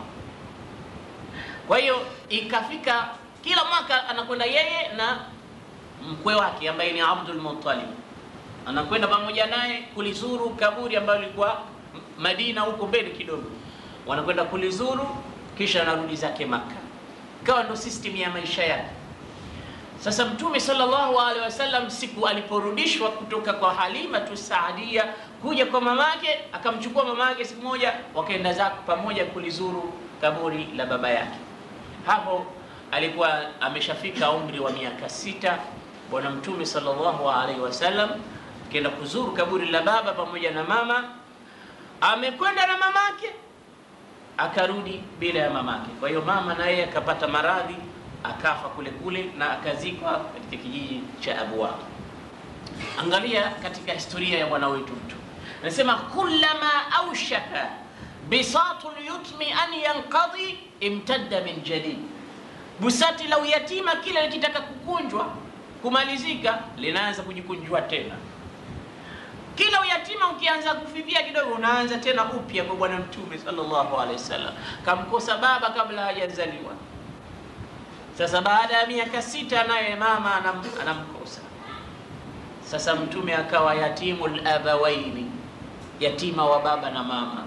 S1: Kwa hiyo ikafika kila mwaka anakwenda yeye na mkwe wake ambaye ni Abdul-Muttalib, anakwenda pamoja naye kulizuru kaburi ambalo lilikuwa Madina huko mbele kidogo. Wanakwenda kulizuru, kisha anarudi zake Maka. Kawa ndo system ya maisha yake. Sasa Mtume sallallahu alaihi wasallam siku aliporudishwa kutoka kwa Halima Saadia kuja kwa mamake, akamchukua mamake siku moja, wakaenda zake pamoja kulizuru kaburi la baba yake. Hapo alikuwa ameshafika umri wa miaka 6. Bwana Mtume sallallahu alaihi wasallam kaenda kuzuru kaburi la baba pamoja na mama. Amekwenda na mamake, akarudi bila ya mamake. Kwa hiyo mama naye akapata maradhi, akafa kule kule na akazikwa katika kijiji cha Abuwa. Angalia katika historia ya bwana wetu mtu. Anasema kullama awshaka bisatul yutmi an yanqadi imtadda min jadid. Busati la uyatima kila likitaka kukunjwa kumalizika linaanza kujikunjwa tena. Kila uyatima ukianza kufifia kidogo, unaanza tena upya kwa bwana Mtume sallallahu alaihi wasallam. Kamkosa baba kabla hajazaliwa. Sasa baada ya miaka 6 naye mama anamkosa. Sasa Mtume akawa yatimul abawaini, yatima wa baba na mama.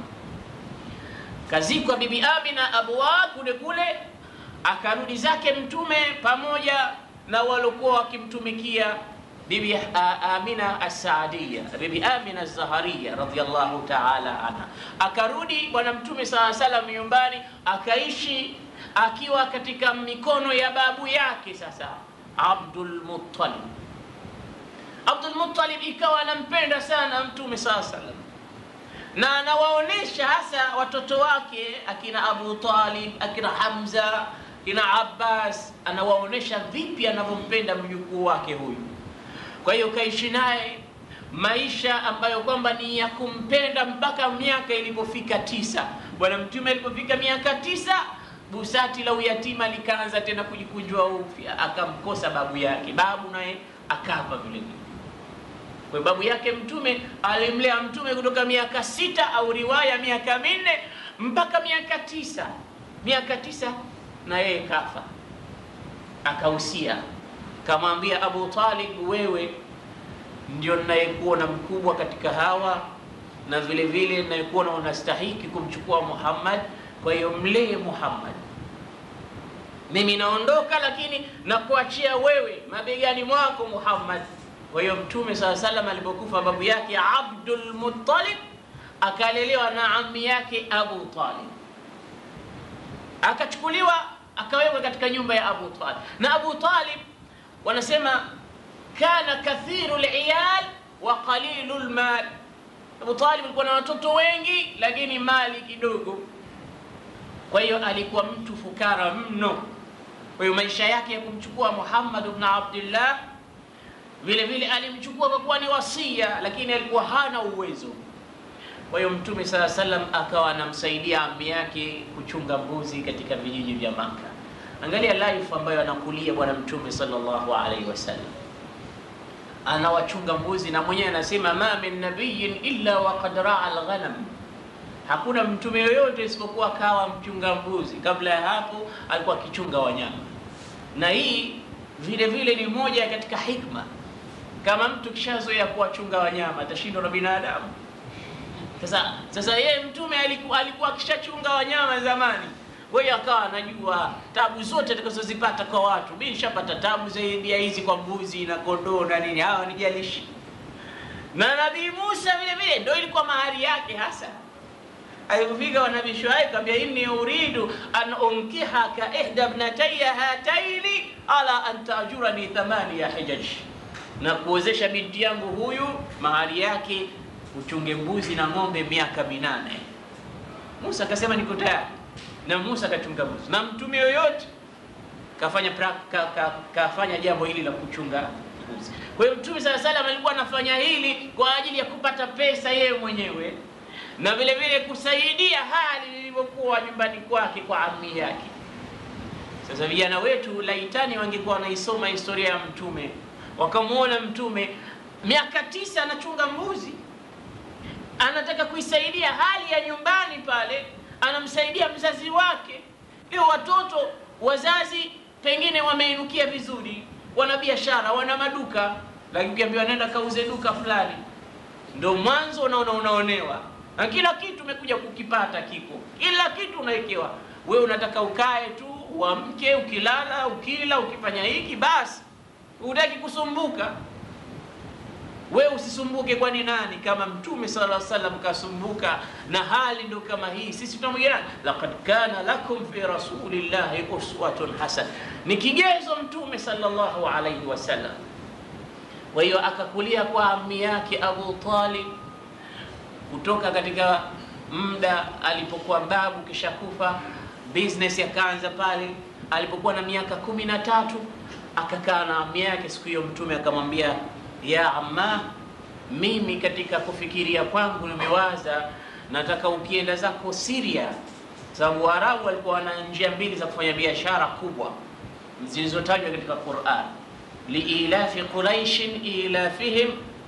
S1: Kazikwa bibi Amina Abwa kule, akarudi zake Mtume pamoja na waliokuwa wakimtumikia bibi Amina as-Saadiyya, bibi Amina az-Zahariyya radhiyallahu ta'ala anha. Akarudi bwana Mtume sallallahu alaihi wasallam nyumbani, akaishi akiwa katika mikono ya babu yake sasa Abdul-Muttalib. Abdul-Muttalib ikawa anampenda sana Mtume sallallahu alaihi wasallam, na anawaonesha hasa watoto wake akina Abu Talib, akina Hamza, akina Abbas, anawaonesha vipi anavyompenda mjukuu wake huyu. Kwa hiyo kaishi naye maisha ambayo kwamba ni ya kumpenda mpaka miaka ilipofika 9. Bwana Mtume alipofika miaka 9, busati la uyatima likaanza tena kujikunjwa upya, akamkosa babu yake. Babu naye akafa vile vile. Kwa babu yake Mtume alimlea Mtume kutoka miaka 6 au riwaya miaka 4 mpaka miaka 9. Miaka 9 na yeye kafa. Akahusia, kamwambia Abu Talib, wewe ndio ninayekuona mkubwa katika hawa, na vile vile ninayekuona unastahiki kumchukua Muhammad, kwa hiyo mlee Muhammad. Mimi naondoka, lakini nakuachia wewe mabegani mwako Muhammad. Kwa hiyo Mtume sallallahu alaihi wasallam alipokufa babu yake Abdul-Muttalib, akalelewa na ammi yake Abu Talib. Akachukuliwa akawekwa katika nyumba ya Abu Talib. Na Abu Talib wanasema kana kathiru al-iyal wa qalilul mal. Abu Talib alikuwa na watoto wengi lakini mali kidogo. Kwa hiyo alikuwa mtu fukara mno. Kwa hiyo maisha yake ya kumchukua Muhammad ibn Abdullah, vile vile alimchukua kwa kuwa ni wasia, lakini alikuwa hana uwezo. Kwa hiyo Mtume sallallahu alaihi wasallam akawa anamsaidia ammi yake kuchunga mbuzi katika vijiji vya Maka. Angalia life ambayo anakulia bwana Mtume sallallahu alaihi wasallam. Anawachunga mbuzi, na mwenyewe anasema ma min nabiyyin illa wa qad ra'a al-ghanam. Hakuna mtume yoyote isipokuwa kawa mchunga mbuzi. Kabla ya hapo alikuwa akichunga wanyama. Na hii vile vile ni moja katika hikma. Kama mtu kishazoea kuwachunga wanyama atashindwa na binadamu. Sasa yeye Mtume alikuwa akishachunga wanyama zamani. Kwa hiyo akawa anajua tabu zote atakazozipata kwa watu. Mimi nishapata tabu zaidi ya hizi kwa mbuzi na kondoo na nini, hawa nijalishi. Na Nabii Musa vile vile ndio ilikuwa mahari yake hasa. Alipofika wa Nabii Shuaib akamwambia, inni uridu an unkihaka ihda ibnatayya hataini ala an ta'jurani 8 hijaj. Na kuozesha binti yangu huyu mahari yake uchunge mbuzi na ng'ombe miaka 8. Musa akasema niko tayari. Na Musa akachunga mbuzi. Na mtume yoyote kafanya jambo hili la kuchunga mbuzi. Kwa hiyo Mtume sallallahu alaihi wasallam alikuwa anafanya hili kwa ajili ya kupata pesa yeye mwenyewe, na vile vile kusaidia hali ilivyokuwa nyumbani kwake kwa ammi yake. Sasa vijana wetu laitani wangekuwa wanaisoma historia ya Mtume, wakamuona Mtume miaka 9 anachunga mbuzi, anataka kuisaidia hali ya nyumbani pale, anamsaidia mzazi wake. Leo watoto wazazi pengine wameinukia vizuri, wana biashara, wana maduka, lakini ukiambiwa nenda kauze duka fulani, ndio mwanzo unaonewa. Na kila kitu umekuja kukipata kiko. Kila kitu unawekewa. Wewe unataka ukae tu, uamke, ukilala, ukila, ukifanya hiki basi. Hutaki kusumbuka. Wewe usisumbuke, kwani nani kama Mtume sallallahu alaihi wasallam kasumbuka na hali ndo kama hii? Sisi tunamwambia laqad kana lakum fi rasulillahi uswatun hasana. Ni kigezo Mtume sallallahu alaihi wasallam. Kwa hiyo akakulia kwa ammi yake Abu Talib kutoka katika muda alipokuwa babu kisha kufa, business yakaanza pale. Alipokuwa na miaka 13 akakaa na ammi yake. Siku hiyo Mtume akamwambia, ya amma, mimi katika kufikiria kwangu nimewaza nataka ukienda zako Syria, sababu Waarabu walikuwa na njia mbili za kufanya biashara kubwa zilizotajwa katika Qur'an. Liilafi Quraysh ilafihim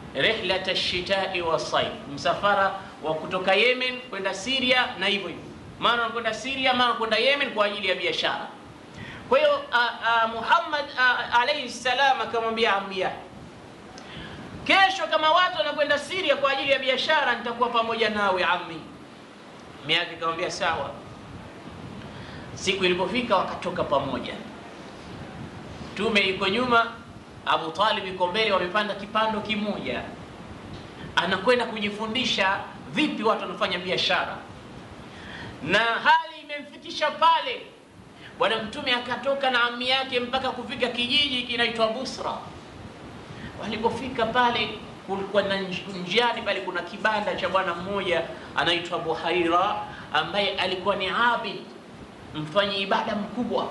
S1: rihlat ash-shita'i was-sayf, msafara wa kutoka Yemen kwenda Syria, na hivyo hivyo, maana wanakwenda Syria, maana kwenda Yemen kwa ajili ya biashara. Kwa hiyo Muhammad alayhi salam akamwambia ammi yake, kesho kama watu wanakwenda Syria kwa ajili ya biashara, nitakuwa pamoja nawe ammi. Ammi yake akamwambia sawa. Siku ilipofika wakatoka pamoja. Mtume yuko nyuma, Abu Talib yuko mbele, wamepanda kipando kimoja. Anakwenda kujifundisha vipi watu wanafanya biashara. Na hali imemfikisha pale. Bwana Mtume akatoka na ammi yake mpaka kufika kijiji kinaitwa Busra. Walipofika pale, kulikuwa na njiani pale kuna kibanda cha bwana mmoja anaitwa Buhaira, ambaye alikuwa ni abid, mfanyi ibada mkubwa.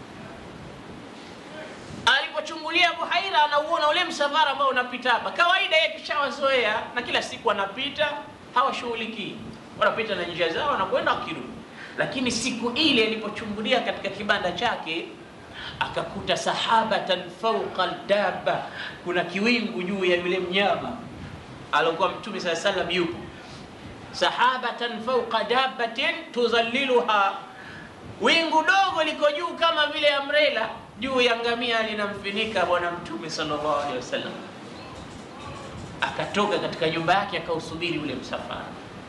S1: Alipochungulia Buhaira, anauona ule msafara ambao unapita hapa. Kawaida yake kishawazoea, na kila siku anapita, hawashughuliki. Wanapita na njia zao, wanakwenda wakirudi. Lakini siku ile alipochungulia katika kibanda chake, akakuta sahabatan fawqa al-dabba, kuna kiwingu juu ya yule mnyama alikuwa Mtume sallallahu alayhi wasallam yupo. Sahabatan fawqa dabbatin tuzalliluha, wingu dogo liko juu kama vile umbrella juu ya ngamia linamfinika bwana Mtume sallallahu alayhi wasallam. Akatoka katika nyumba yake akausubiri ule msafara,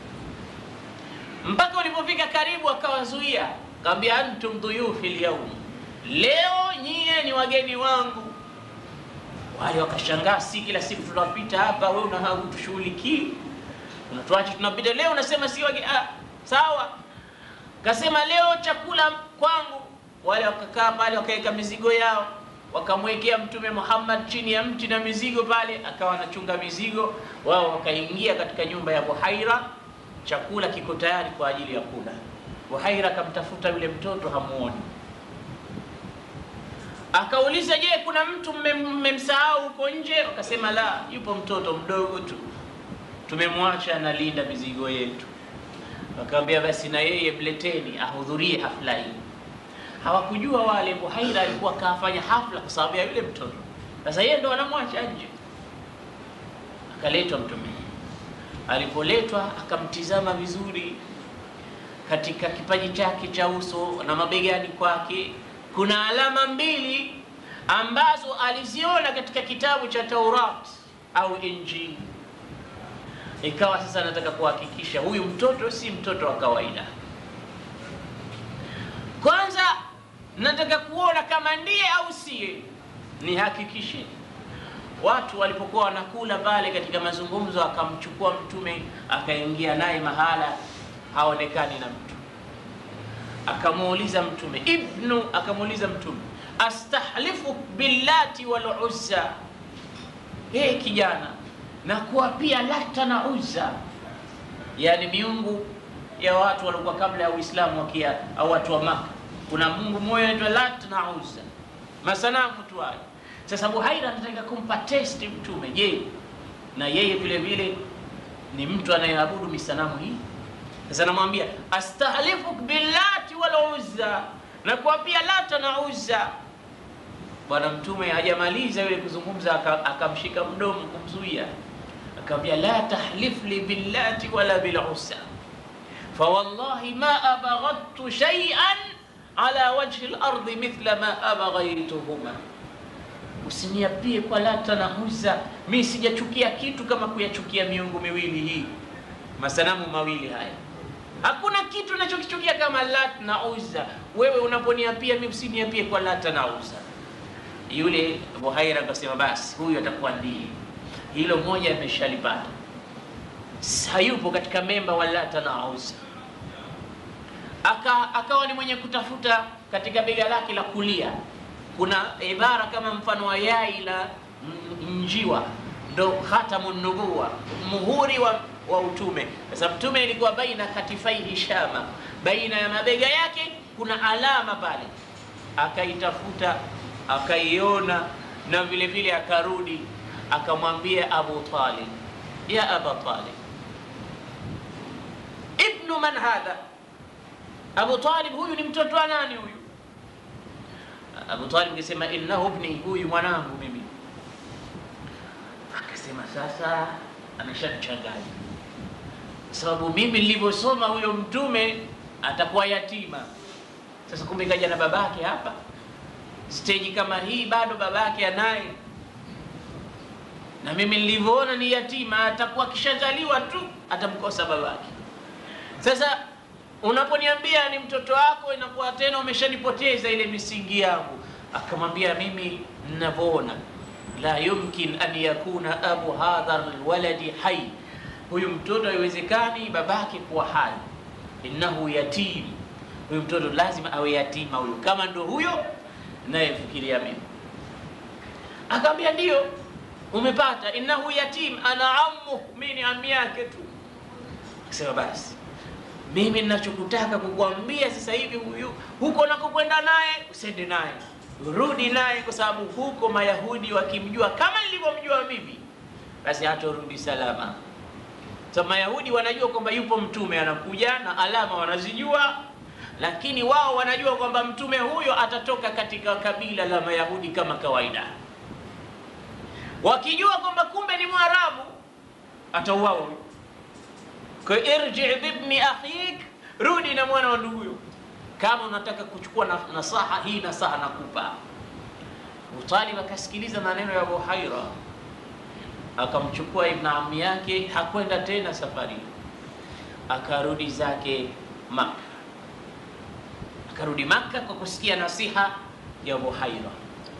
S1: mpaka ulipofika karibu akawazuia, akamwambia antum dhuyufi al-yawm, leo nyie ni wageni wangu. Wale wakashangaa, si kila siku tunapita hapa, wewe unahautushughuliki, unatuacha tunapita, leo unasema si wageni. Sawa. Kasema leo chakula kwangu. Wale wakakaa pale, wakaweka mizigo yao, wakamwekea Mtume Muhammad chini ya mti na mizigo pale, akawa anachunga mizigo. Wao wakaingia katika nyumba ya Buhaira, chakula kiko tayari kwa ajili ya kula. Buhaira akamtafuta yule mtoto, hamuoni. Akauliza, je, kuna mtu mmemsahau huko nje? Wakasema la, yupo mtoto mdogo tu, tumemwacha analinda mizigo yetu. Wakamwambia basi na yeye mleteni ahudhurie hafla hii. Hawakujua wale Buhaira alikuwa kafanya hafla kwa sababu ya yule mtoto. Sasa yeye ndo anamwacha nje. Akaletwa Mtume. Alipoletwa akamtizama vizuri, katika kipaji chake cha uso na mabegani kwake kuna alama mbili ambazo aliziona katika kitabu cha Taurat au Injili. Ikawa sasa nataka kuhakikisha huyu mtoto si mtoto wa kawaida. Kwanza nataka kuona kama ndiye au siye, nihakikishe. Watu walipokuwa wanakula pale katika mazungumzo, akamchukua Mtume akaingia naye mahala haonekani na mtu. Akamuuliza Mtume, akamuuliza Mtume, astahlifu billati wal uzza, kijana, na kuapia Lata na Uzza, yani miungu ya watu walikuwa kabla ya Uislamu au watu wa Maka. Kuna Mungu mmoja anaitwa Lata na Uzza, masanamu tu hayo. Sasa Buhaira anataka kumpa test Mtume, je, na yeye vile vile ni mtu anayeabudu misanamu hii? Sasa anamwambia astahlifu billati wal uzza, na kuapia Lata na Uzza. Bwana Mtume hajamaliza yule kuzungumza, akamshika mdomo kumzuia, akamwambia la tahlif li billati wala bil uzza, fa wallahi ma abaghadtu shay'an ala wajhi al-ardi mithla ma abaghaytuhuma. Usiniapie kwa Lata na Uzza, mimi sijachukia kitu kama kuyachukia miungu miwili hii, masanamu mawili haya. Hakuna kitu ninachokichukia kama Lata na Uzza. Wewe unaponiapia mimi, usiniapie kwa Lata na Uzza. Yule Buhaira akasema basi huyu atakuwa ndiye. Hilo moja ameshalipata, hayupo katika memba wa Lata na Uzza. Akawa ni mwenye kutafuta katika bega lake la kulia, kuna ibara kama mfano wa yai la njiwa, ndo khatamun nubuwa, muhuri wa utume. Sasa Mtume ilikuwa baina katifai Shama, baina ya mabega yake kuna alama pale. Akaitafuta, akaiona, na vile vile akarudi akamwambia Abu Talib, ya Abu Talib, ibnu man hadha? Abu Talib, huyu ni mtoto wa nani huyu? Abu Talib akasema innahu ibni, huyu mwanangu mimi. Akasema sasa ameshachanganya, sababu mimi nilivyosoma huyo mtume atakuwa yatima. Sasa kumbe kaja na babake hapa, stage kama hii bado babake anaye, na mimi nilivyoona ni yatima, atakuwa kishazaliwa tu atamkosa babake. Sasa unaponiambia ni mtoto wako, inakuwa tena umeshanipoteza ile misingi yangu. Akamwambia mimi ninavyoona, la yumkin an yakuna abu hadha alwaladi hayy, huyu mtoto haiwezekani babake kuwa hai, innahu yatim, huyu mtoto lazima awe yatima huyo, kama ndo huyo naye fikiria mimi. Akamwambia ndio umepata, innahu yatim ana ammu, mimi ni ammi yake tu. Akasema basi mimi ninachokutaka kukuambia sasa hivi, huyu huko nakokwenda naye usende naye, rudi naye, kwa sababu huko Mayahudi wakimjua kama nilivyomjua mimi, basi hatarudi salama. So Mayahudi wanajua kwamba yupo mtume anakuja na alama wanazijua, lakini wao wanajua kwamba mtume huyo atatoka katika kabila la Mayahudi kama kawaida. Wakijua kwamba kumbe ni Mwarabu, atauawa. Kwa irji bibni akhik, rudi na mwana wa ndugu huyo. Kama unataka kuchukua nasaha hii, nasaha nakupa. Muttalib akasikiliza maneno ya Abu Haira, akamchukua ibn ammi yake, hakwenda tena safari, akarudi zake Maka. Akarudi Maka kwa kusikia nasiha ya Abu Haira.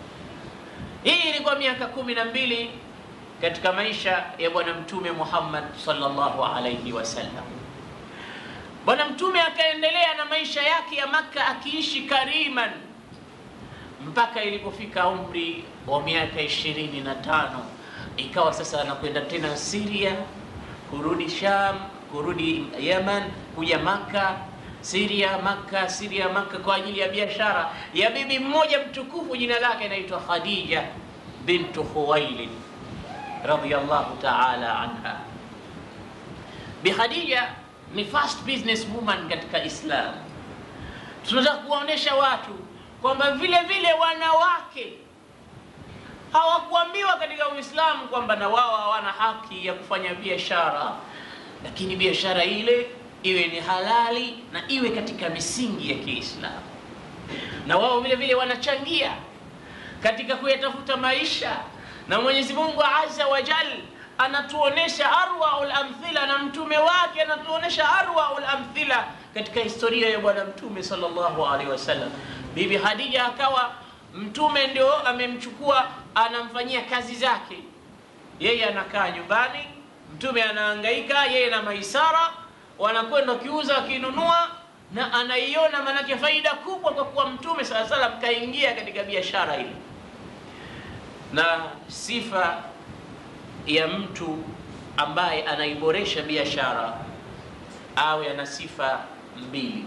S1: Hii ilikuwa miaka 12 katika maisha ya bwana mtume Muhammad sallallahu alayhi wasallam. Bwana mtume akaendelea na maisha yake ya Maka akiishi kariman mpaka ilipofika umri wa miaka 25, ikawa sasa anakwenda tena Syria, kurudi Sham, kurudi Yemen, kuja Maka, Syria Maka, Syria Maka, kwa ajili ya biashara ya bibi mmoja mtukufu, jina lake inaitwa Khadija bintu Khuwailid radhiyallahu ta'ala anha. Bi Khadija ni first business woman katika Islam. Tunataka kuwaonesha watu kwamba vile vile wanawake hawakuambiwa katika Uislamu kwamba na wao hawana haki ya kufanya biashara, lakini biashara ile iwe ni halali na iwe katika misingi ya Kiislamu. Na wao vile vile wanachangia katika kuyatafuta maisha, na Mwenyezi Mungu Azza wa Jalla anatuonesha arwaul amthila, na mtume wake anatuonesha arwaul amthila katika historia ya bwana mtume sallallahu alaihi wasallam. Bibi Khadija akawa mtume ndio amemchukua, anamfanyia kazi zake, yeye anakaa nyumbani, mtume anahangaika, yeye na Maisara wanakwenda kiuza kinunua, na anaiona manake faida kubwa kwa kuwa mtume sallallahu alaihi wasallam kaingia katika biashara ile. Na sifa ya mtu ambaye anaiboresha biashara awe ana sifa mbili: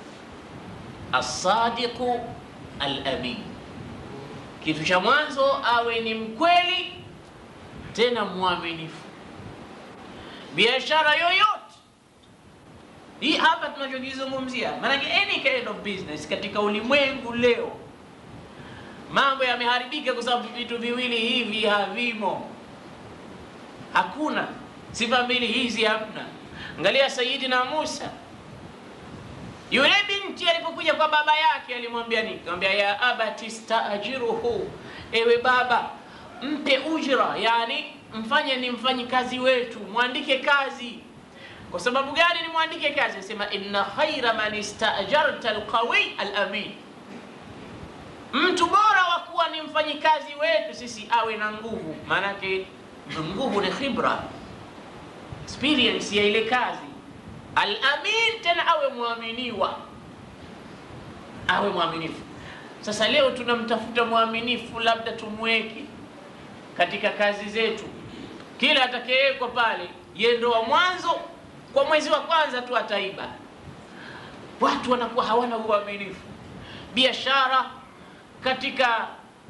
S1: as-sadiqu al-amin. Kitu cha mwanzo awe ni mkweli tena mwaminifu. Biashara yoyote hii hapa tunachokizungumzia, maana any kind of business katika ulimwengu leo, mambo yameharibika kwa sababu vitu viwili hivi havimo. Hakuna sifa mbili hizi, hamna. Angalia Sayyidina Musa, yule binti alipokuja kwa baba yake alimwambia nini? Akamwambia ya abati staajiruhu, ewe baba mpe ujra, yani mfanye ni mfanyikazi wetu, muandike kazi. Kwa sababu gani ni muandike kazi? Anasema inna khaira man istaajarta alqawi alamin, mtu bora wa kuwa ni mfanyikazi wetu sisi awe na nguvu. Maana yake nguvu ni khibra, experience ya ile kazi. Al-amin tena awe muaminiwa, awe muaminifu. Sasa leo tunamtafuta muaminifu, labda tumweke katika kazi zetu, kila atakayewekwa pale yeye ndo wa mwanzo, kwa mwezi wa kwanza tu ataiba. Watu wanakuwa hawana uaminifu. Biashara katika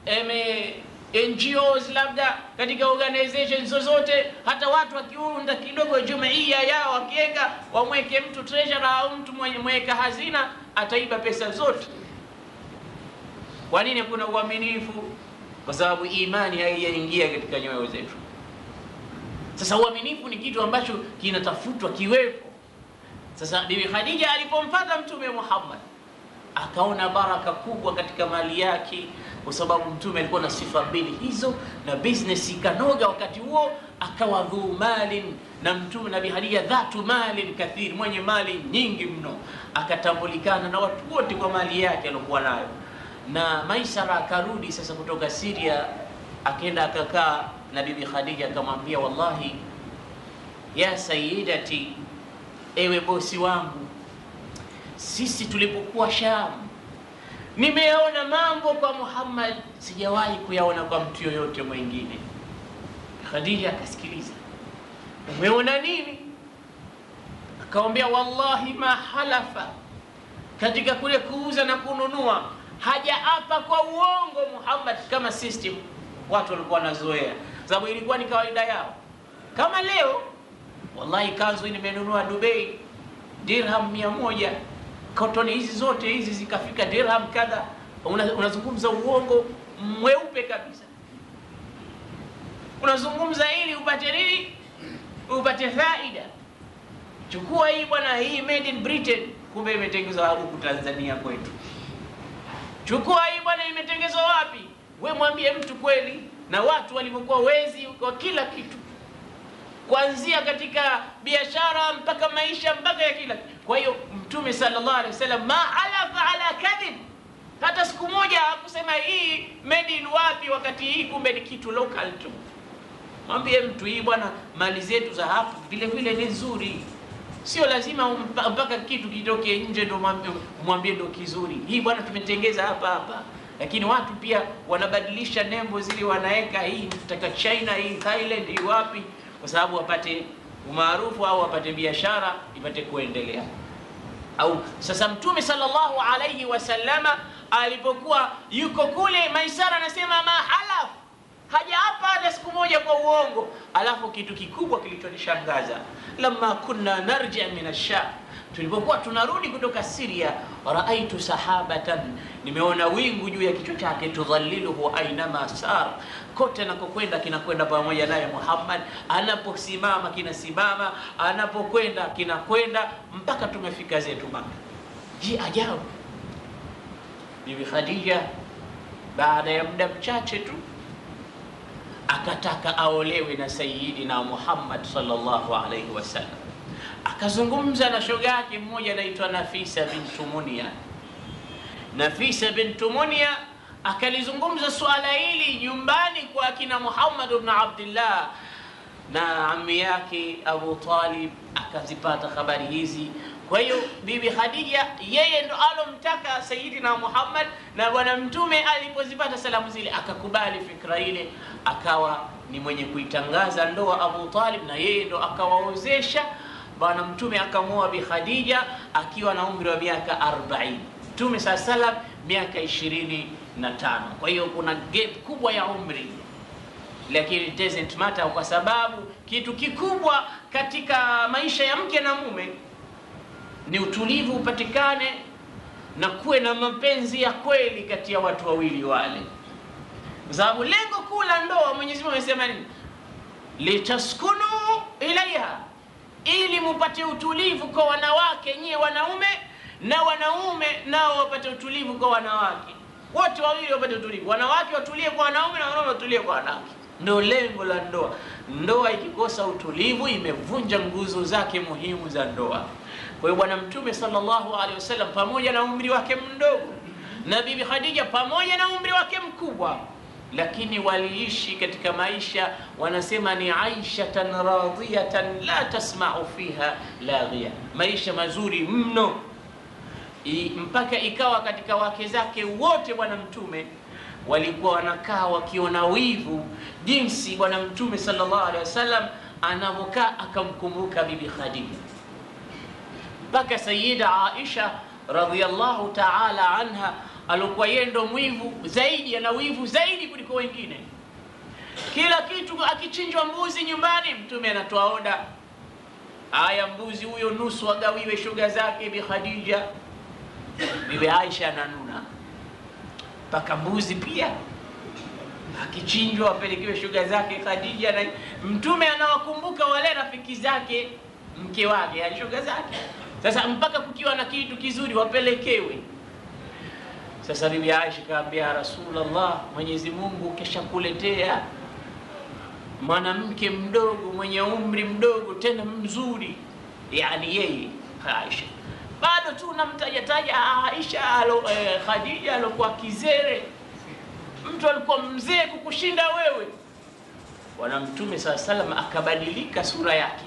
S1: NGOs, labda katika organizations zozote, hata watu wakiunda kidogo jumuiya yao, wakiweka wamweke mtu treasurer au mtu mwenye mweka hazina, ataiba pesa zote. Kwa nini? Kuna uaminifu, kwa sababu imani haijaingia katika nyoyo zetu. Sasa uaminifu ni kitu ambacho kinatafutwa kiwepo. Sasa Bibi Khadija alipompata Mtume Muhammad akaona baraka kubwa katika mali yake, kwa sababu Mtume alikuwa na sifa mbili hizo, na business ikanoga wakati huo, akawa dhu malin, na Mtume Nabii Khadija dhatu malin kathir, mwenye mali nyingi mno, akatambulikana na watu wote kwa mali yake aliyokuwa nayo. Na Maisara akarudi sasa kutoka Syria, akaenda akakaa na Bibi Khadija, akamwambia wallahi ya sayyidati, ewe bosi wangu, sisi tulipokuwa Sham nimeona mambo kwa Muhammad sijawahi kuyaona kwa mtu yoyote mwingine. Khadija akasikiliza, umeona nini? Akamwambia wallahi ma halafa, katika kule kuuza na kununua hajaapa kwa uongo Muhammad kama system watu walikuwa wanazoea, sababu ilikuwa ni kawaida yao. Kama leo wallahi kanzu nimenunua Dubai dirham 100, cotton hizi zote hizi zikafika dirham kadha, unazungumza uongo mweupe kabisa. Unazungumza ili upate nini? Upate faida. Chukua hii bwana, hii made in Britain, kumbe imetengenezwa huku Tanzania kwetu. Chukua hii bwana, imetengenezwa wapi? We mwambie mtu kweli. Na watu walivyokuwa wezi kwa kila kitu, kuanzia katika biashara mpaka maisha mpaka ya kila. Kwa hiyo Mtume sallallahu alaihi wasallam ma alafa ala kadhib, hata siku moja hakusema hii made in wapi, wakati hii kumbe ni kitu local tu. Mwambie mtu hii bwana, mali zetu za hapa vile vile ni nzuri, sio lazima mpaka kitu kitoke nje ndo mwambie ndo kizuri. Hii bwana tumetengeza hapa hapa. Lakini watu pia wanabadilisha nembo zile, wanaweka hii kutoka China, hii Thailand, hii wapi, kwa sababu wapate umaarufu au wapate biashara ipate kuendelea. Au sasa Mtume sallallahu alayhi wasallama alipokuwa yuko kule, Maisara anasema ma halaf, hajaapa hata siku moja kwa uongo. Alafu kitu kikubwa kilichonishangaza, lamma kunna narja min ash-Sham, tulipokuwa tunarudi kutoka Syria, raaitu sahabatan, nimeona wingu juu ya kichwa chake, tudhalliluhu ainama sar, kote anakokwenda kinakwenda pamoja naye Muhammad, anaposimama kinasimama, anapokwenda kinakwenda, mpaka tumefika zetu Maka. Je, ajabu. Bibi Khadija baada ya muda mchache tu akataka aolewe na Sayyidina Muhammad sallallahu alayhi wasallam. Akazungumza na shoga yake mmoja anaitwa Nafisa bintu Munia. Nafisa bintu Munia akalizungumza swala hili nyumbani kwa akina Muhammad ibn Abdullah na ammi yake Abu Talib, akazipata habari hizi. Kwa hiyo Bibi Khadija yeye ndo alomtaka Sayyidina Muhammad, na bwana Mtume alipozipata salamu zile akakubali fikra ile, akawa ni mwenye kuitangaza ndoa Abu Talib, na yeye ndo akawaozesha. Bwana Mtume akamuoa Bi Khadija akiwa na umri wa miaka 40, Mtume sallam miaka 25. Kwa hiyo kuna gap kubwa ya umri, lakini it doesn't matter, kwa sababu kitu kikubwa katika maisha ya mke na mume ni utulivu upatikane na kuwe na mapenzi ya kweli kati ya watu wawili wale. Kwa sababu lengo kuu la ndoa, Mwenyezi Mungu amesema nini? Litaskunu ilaiha, ili mupate utulivu kwa wanawake nyie wanaume, na wanaume nao wapate utulivu kwa wanawake. Wote wawili wapate utulivu, wanawake watulie kwa wanaume na wanaume watulie kwa wanawake. Ndio lengo la ndoa. Ndoa ikikosa utulivu imevunja nguzo zake muhimu za ndoa. Kwa hiyo bwana Mtume sallallahu alaihi wasallam pamoja na umri wake mdogo, na Bibi Khadija pamoja na umri wake mkubwa, lakini waliishi katika maisha, wanasema ni aishatan radiyatan la tasma'u fiha laghiya, maisha mazuri mno, mpaka ikawa katika wake zake wote bwana Mtume walikuwa wanakaa wakiona wivu jinsi bwana Mtume sallallahu alaihi wasallam anavokaa akamkumbuka Bibi Khadija. Mpaka Sayyida Aisha radhiyallahu ta'ala anha alikuwa yeye ndo mwivu zaidi, ana wivu zaidi kuliko wengine. Kila kitu akichinjwa mbuzi nyumbani, Mtume anatoa oda, aya mbuzi huyo nusu agawiwe shoga zake Bi Khadija. Bibi Aisha ananuna mpaka mbuzi pia akichinjwa apelekewe shuga zake Khadija, na Mtume anawakumbuka wale rafiki zake mke wake, yani shuga zake. Sasa mpaka kukiwa na kitu kizuri wapelekewe. Sasa Bibi Aisha kaambia Rasulullah, Mwenyezi Mungu keshakuletea mwanamke mdogo mwenye umri mdogo tena mzuri, yani yeye Aisha. Bado tu namtaja Aisha Khadija alikuwa kizere, mtu alikuwa mzee kukushinda wewe. Bwana Mtume SAW akabadilika sura yake,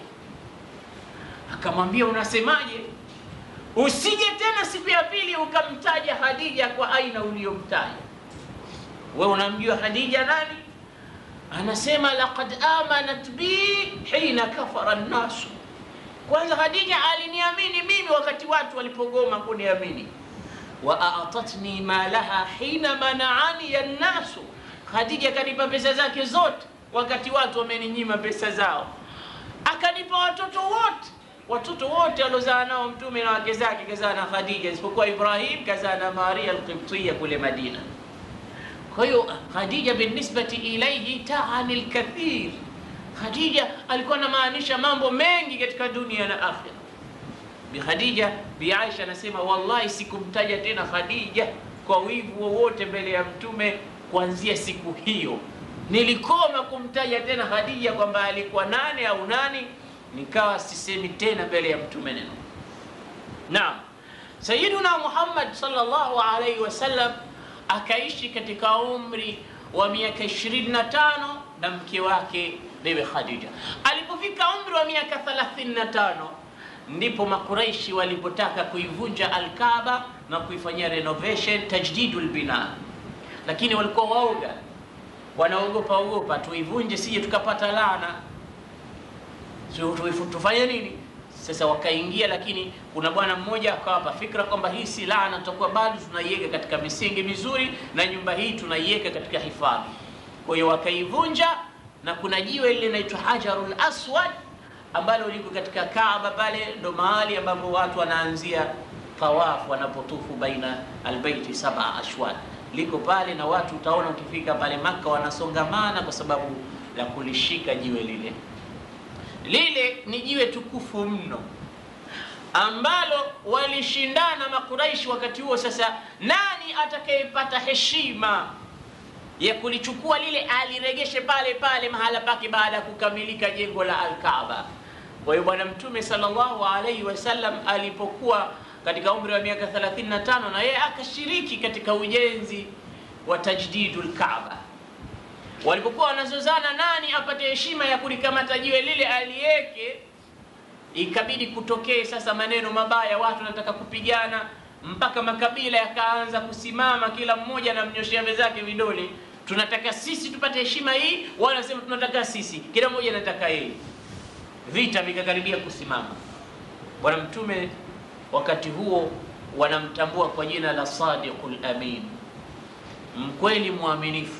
S1: akamwambia unasemaje? Usije tena siku ya pili ukamtaja Khadija kwa aina uliyomtaja. Wewe unamjua Khadija nani? Anasema laqad amanat bi hina kafara an-nas. Kwanza Khadija aliniamini mimi wakati watu walipogoma kuniamini. Wa a'tatni malaha hina mana'ani an-nas. Khadija kanipa pesa zake zote wakati watu wameninyima pesa zao. Akanipa watoto wote alozaa nao Mtume na wake zake kazaa na Khadija, isipokuwa Ibrahim kazaa na Maria al-Qibtiyya kule Madina. Kwa hiyo Khadija binisbati ilayhi ta'ani al-kathir. Khadija alikuwa anamaanisha mambo mengi katika dunia na akhira. Bi Khadija, Bi Aisha anasema wallahi sikumtaja tena Khadija kwa wivu wowote mbele ya Mtume kuanzia siku hiyo. Nilikoma kumtaja tena Khadija kwamba alikuwa nani au nani, nikawa sisemi tena mbele ya Mtume neno. Naam. Sayyiduna Muhammad sallallahu alayhi wasallam akaishi katika umri wa miaka 25 na mke wake Bibi Khadija. Alipofika umri wa miaka 35 ndipo Makuraishi walipotaka kuivunja Al-Kaaba na kuifanyia renovation, tajdidul bina. Lakini walikuwa waoga, wanaogopa tuivunje sije tukapata laana. Tufanye nini? Sasa wakaingia, lakini kuna bwana mmoja akawapa fikra kwamba hii si laana, tutakuwa bado tunaiweka katika misingi mizuri na nyumba hii tunaiweka katika hifadhi. Kwa hiyo wakaivunja, na kuna jiwe lile linaloitwa Hajarul Aswad ambalo liko katika Kaaba pale, ndo mahali ambapo watu wanaanzia tawaf wanapotufu baina albayti 7 ashwad. Liko pale na watu utaona ukifika pale Maka wanasongamana kwa sababu la kulishika jiwe lile. Lile ni jiwe tukufu mno ambalo walishindana Makuraishi wakati huo. Sasa nani atakayepata heshima ya kulichukua lile aliregeshe pale mahala pake baada ya kukamilika jengo la Al-Kaaba? Kwa hiyo Bwana Mtume sallallahu alaihi wasallam alipokuwa katika umri wa miaka 35 na yeye akashiriki katika ujenzi wa tajdidul Kaaba. Walipokuwa wanazozana nani apate heshima ya kulikamata jiwe lile aliweke, ikabidi kutokee sasa maneno mabaya, watu wanataka kupigana, mpaka makabila yakaanza kusimama, kila mmoja anamnyoshia wenzake vidole, tunataka sisi tupate heshima hii, wala sema tunataka sisi, kila mmoja anataka yeye. Vita vikakaribia kusimama. Bwana Mtume wakati huo wanamtambua kwa jina la Sadiqul Amin, mkweli muaminifu.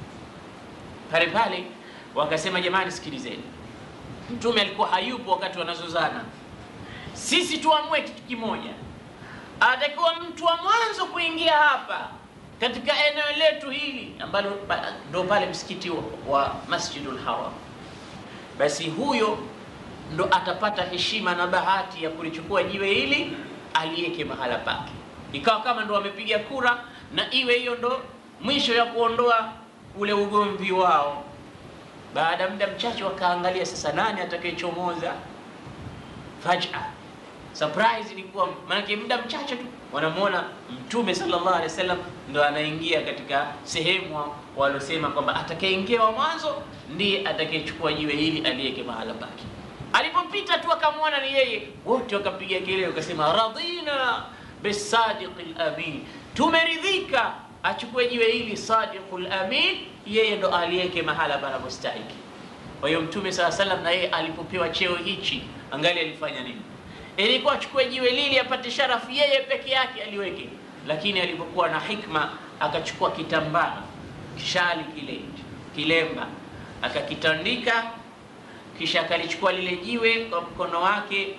S1: Pale wakasema jamani, sikilizeni, Mtume alikuwa hayupo wakati wanazozana, sisi tuamue kitu kimoja, atakuwa mtu wa mwanzo kuingia hapa katika eneo letu hili ambalo ndo pale msikiti wa Masjidul Haram, basi huyo ndo atapata heshima na bahati ya kulichukua jiwe hili aliweke mahala pake. Ikawa kama ndo wamepiga kura, na iwe hiyo ndo mwisho ya kuondoa ule ugomvi wao. Baada ya muda mchache wakaangalia sasa nani atakayechomoza. Faj'a surprise ilikuwa, maana muda mchache tu wanamuona Mtume sallallahu alaihi wasallam ndo anaingia katika sehemu walosema kwamba atakayeingia wa mwanzo ndiye atakayechukua jiwe hili aliweke mahala pake. Alipopita tu akamwona ni yeye, wote wakapiga kelele wakasema radina bisadiqil amin, tumeridhika achukue jiwe hili Sadiqul Amin, yeye ndo aliweke mahala panapostahili. Kwa hiyo Mtume sallallahu alaihi wasallam na yeye alipopewa cheo hichi, angalia alifanya nini. Ilikuwa achukue jiwe lili apate sharafu yeye peke yake aliweke, lakini alipokuwa na hikma akachukua kitambaa, kishali kile, kilemba, akakitandika, kisha akalichukua lile jiwe kwa mkono wake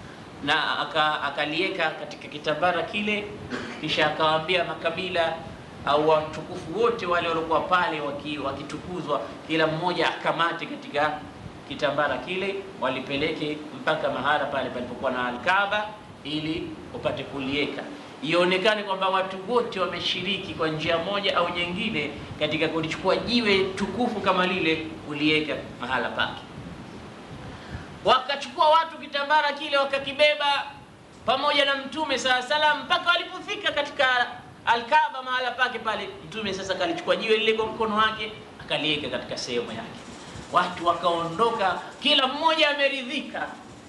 S1: na akalieka katika kitambara kile, kisha akawaambia makabila au watukufu wote wale waliokuwa pale wakitukuzwa, kila mmoja akamate katika kitambara kile, walipeleke mpaka mahala pale palipokuwa na Al-Kaaba ili upate kulieka, ionekane kwamba watu wote wameshiriki kwa njia moja au nyingine katika kulichukua jiwe tukufu kama lile kulieka mahala pake. Wakachukua watu kitambara kile wakakibeba pamoja na Mtume SAW mpaka walipofika katika Al-Kaaba mahala pake pale. Mtume sasa kalichukua jiwe lile kwa mkono wake akalieka katika sehemu yake. Watu wakaondoka, kila mmoja ameridhika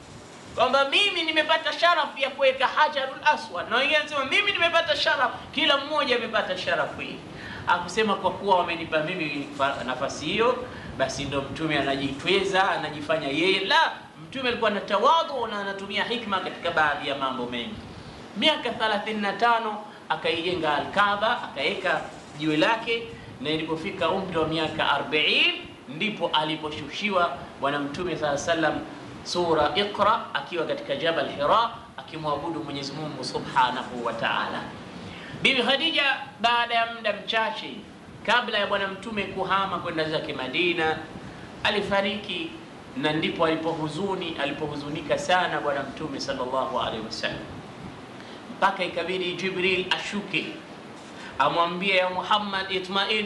S1: kwamba mimi nimepata sharafu ya kuweka Hajarul Aswad, na wengine wanasema mimi nimepata sharafu. Kila mmoja amepata sharafu hii. Akusema kwa kuwa wamenipa mimi nafasi hiyo, basi ndo Mtume anajitweza, anajifanya yeye. La, Mtume alikuwa na tawadhu na anatumia hikma katika baadhi ya mambo mengi. Miaka 35 akaijenga Al-Kaaba, akaweka jiwe lake, na ilipofika umri wa miaka 40 ndipo aliposhushiwa Bwana Mtume SAW sura Iqra akiwa katika Jabal Hira akimwabudu Mwenyezi Mungu Subhanahu wa Ta'ala. Bibi Khadija baada ya muda mchache kabla ya Bwana Mtume kuhama kwenda zake Madina alifariki, na ndipo alipohuzunika sana Bwana Mtume sallallahu alaihi wasallam, mpaka ikabidi Jibril ashuke amwambie, ya Muhammad itmain,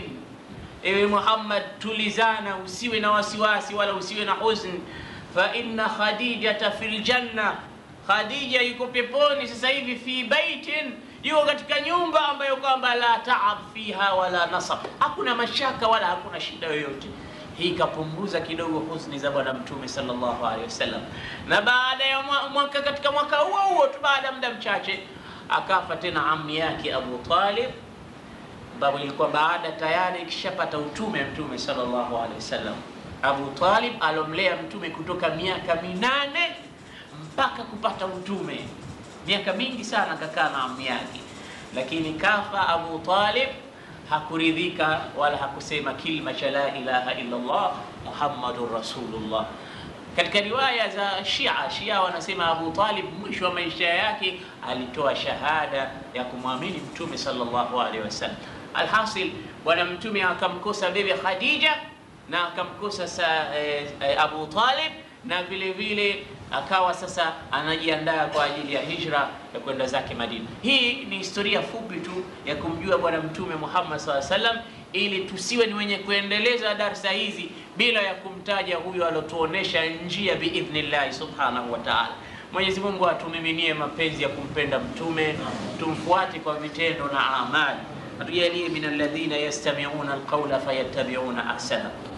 S1: ewe Muhammad tulizana, usiwe na wasiwasi wala usiwe na huzn, fa inna Khadijata fil janna, Khadija yuko peponi sasa hivi, fi baitin, yuko katika nyumba ambayo kwamba la taab fiha wala nasab, hakuna mashaka wala hakuna shida yoyote. Hii kapunguza kidogo huzuni za Bwana Mtume sallallahu alaihi wasallam. Na baada ya katika mwaka huo tu, baada muda mchache akafa tena ammi yake Abu Talib, babu ilikuwa baada tayari kishapata utume Mtume sallallahu alaihi wasallam. Abu Talib alomlea Mtume kutoka miaka 8 mpaka kupata utume, miaka mingi sana kakaa na ammi yake, lakini kafa Abu Talib, hakuridhika wala hakusema kilma cha la ilaha illa Allah Muhammadur Rasulullah. Katika riwaya za Shia wanasema Abu Talib mwisho wa maisha yake alitoa shahada ya kumwamini Mtume sallallahu alaihi wasallam. Alhasil, Bwana Mtume akamkosa bibi Khadija na akamkosa Abu Talib, na vile vile akawa sasa anajiandaa kwa ajili ya hijra ya kwenda zake Madina. Hii ni historia fupi tu ya kumjua Bwana Mtume Muhammad SAW, ili tusiwe ni wenye kuendeleza darsa hizi bila ya kumtaja huyo alotuonesha njia biidhnillah subhanahu wa ta'ala. Mwenyezi Mungu atumiminie mapenzi ya kumpenda Mtume, tumfuate kwa vitendo na amali. Atujalie min alladhina yastami'una alqawla fayattabi'una ahsana.